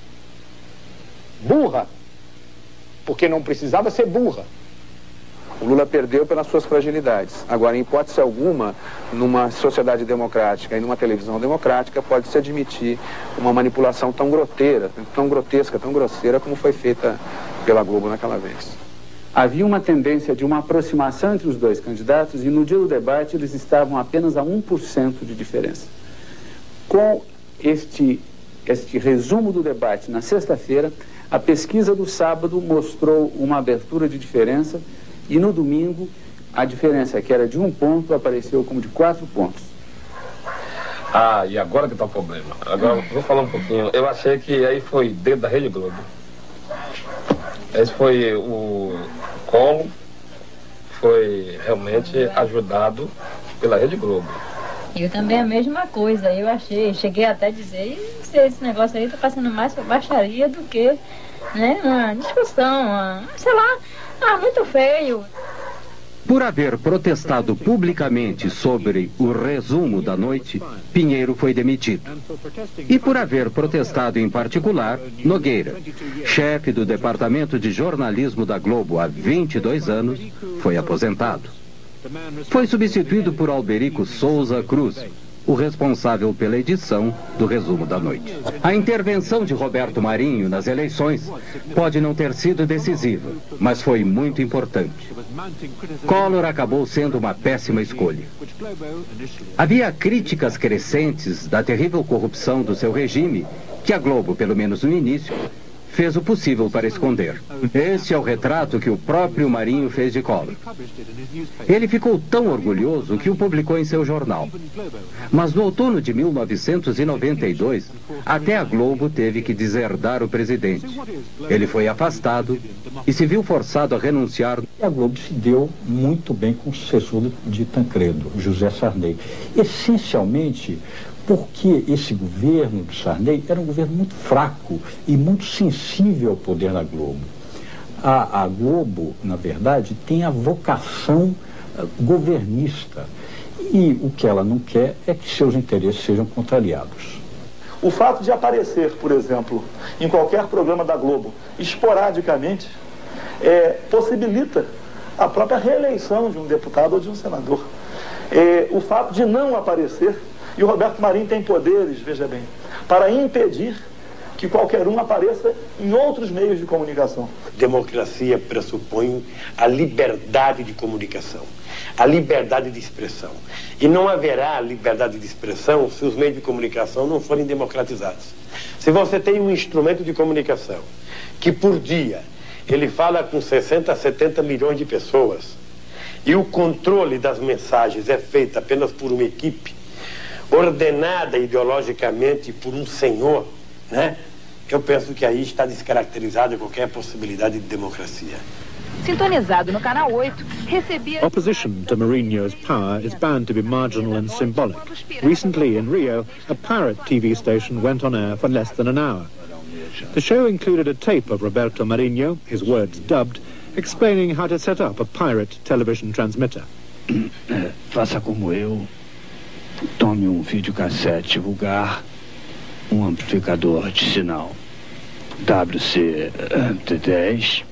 burra, porque não precisava ser burra. O Lula perdeu pelas suas fragilidades. Agora, em hipótese alguma, numa sociedade democrática e numa televisão democrática, pode-se admitir uma manipulação tão groteira, tão grotesca, tão grosseira como foi feita pela Globo naquela vez. Havia uma tendência de uma aproximação entre os dois candidatos e no dia do debate eles estavam apenas a um por cento de diferença. Com este, este resumo do debate na sexta-feira, a pesquisa do sábado mostrou uma abertura de diferença e no domingo a diferença que era de um ponto apareceu como de quatro pontos. Ah, e agora que está o problema. Agora vou falar um pouquinho. Eu achei que aí foi dentro da Rede Globo. Esse foi o Collor, foi realmente ajudado pela Rede Globo. Eu também a mesma coisa, eu achei, cheguei até a dizer, esse negócio aí tá passando mais por baixaria do que, né, uma discussão, uma, sei lá, ah, muito feio. Por haver protestado publicamente sobre o resumo da noite, Pinheiro foi demitido. E por haver protestado em particular, Nogueira, chefe do Departamento de Jornalismo da Globo há vinte e dois anos, foi aposentado. Foi substituído por Alberico Souza Cruz, o responsável pela edição do Resumo da Noite. A intervenção de Roberto Marinho nas eleições pode não ter sido decisiva, mas foi muito importante. Collor acabou sendo uma péssima escolha. Havia críticas crescentes da terrível corrupção do seu regime, que a Globo, pelo menos no início, fez o possível para esconder. Este é o retrato que o próprio Marinho fez de Collor. Ele ficou tão orgulhoso que o publicou em seu jornal. Mas no outono de mil novecentos e noventa e dois, até a Globo teve que deserdar o presidente. Ele foi afastado e se viu forçado a renunciar. E a Globo se deu muito bem com o sucessor de Tancredo, José Sarney. Essencialmente porque esse governo do Sarney era um governo muito fraco e muito sensível ao poder da Globo. A, a Globo, na verdade, tem a vocação uh, governista. E o que ela não quer é que seus interesses sejam contrariados. O fato de aparecer, por exemplo, em qualquer programa da Globo, esporadicamente, é, possibilita a própria reeleição de um deputado ou de um senador. É, o fato de não aparecer, e o Roberto Marinho tem poderes, veja bem, para impedir que qualquer um apareça em outros meios de comunicação. Democracia pressupõe a liberdade de comunicação, a liberdade de expressão. E não haverá liberdade de expressão se os meios de comunicação não forem democratizados. Se você tem um instrumento de comunicação que por dia ele fala com sessenta a setenta milhões de pessoas e o controle das mensagens é feito apenas por uma equipe ordenada ideologicamente por um senhor, né? Eu penso que aí está descaracterizada qualquer possibilidade de democracia. Sintonizado no canal oito, recebia... Opposition to Marinho's power is bound to be marginal and symbolic. Recently in Rio, a pirate T V station went on air for less than an hour. The show included a tape of Roberto Marinho, his words dubbed, explaining how to set up a pirate television transmitter. Faça como eu. Tome um videocassete vulgar, um amplificador de sinal W C T dez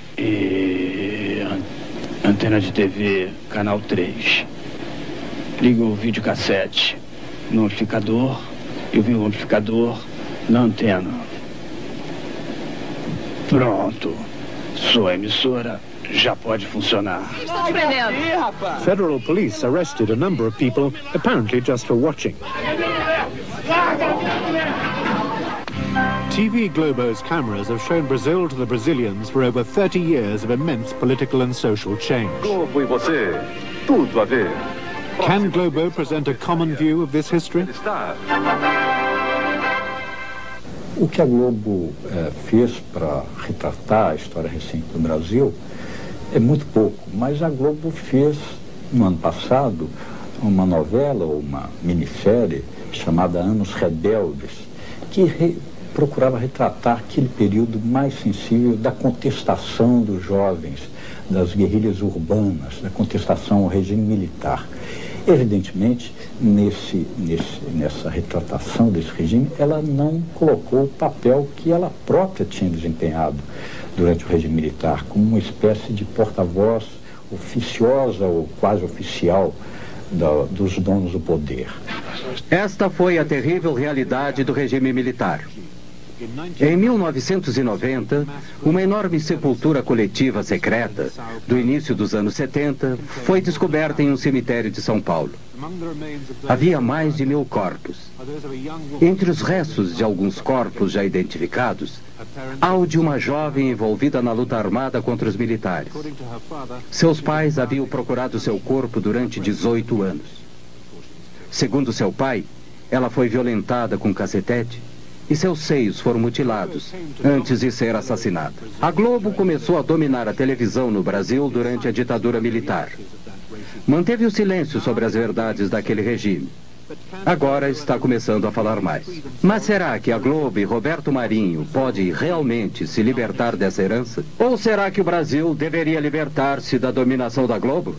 e antena de T V canal três. Liga o videocassete no amplificador e o amplificador na antena. Pronto, sua emissora já pode funcionar. Federal police arrested a number of people, apparently just for watching. T V Globo's cameras have shown Brazil to the Brazilians for over thirty years of immense political and social change. Globo e você, tudo a ver. Can Globo present a common view of this history? O que a Globo eh, fez para retratar a história recente do Brasil é muito pouco, mas a Globo fez, no ano passado, uma novela, ou uma minissérie, chamada Anos Rebeldes, que re, procurava retratar aquele período mais sensível da contestação dos jovens, das guerrilhas urbanas, da contestação ao regime militar. Evidentemente, nesse, nesse, nessa retratação desse regime, ela não colocou o papel que ela própria tinha desempenhado durante o regime militar, como uma espécie de porta-voz oficiosa ou quase oficial da, dos donos do poder. Esta foi a terrível realidade do regime militar. Em mil novecentos e noventa, uma enorme sepultura coletiva secreta, do início dos anos setenta, foi descoberta em um cemitério de São Paulo. Havia mais de mil corpos. Entre os restos de alguns corpos já identificados, há o de uma jovem envolvida na luta armada contra os militares. Seus pais haviam procurado seu corpo durante dezoito anos. Segundo seu pai, ela foi violentada com cacetete e seus seios foram mutilados antes de ser assassinada. A Globo começou a dominar a televisão no Brasil durante a ditadura militar. Manteve o silêncio sobre as verdades daquele regime. Agora está começando a falar mais. Mas será que a Globo e Roberto Marinho podem realmente se libertar dessa herança? Ou será que o Brasil deveria libertar-se da dominação da Globo?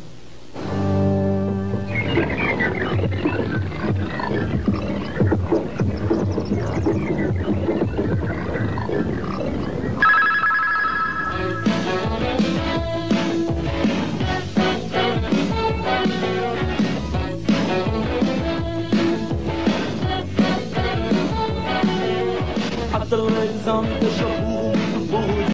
the legs on the chapeau.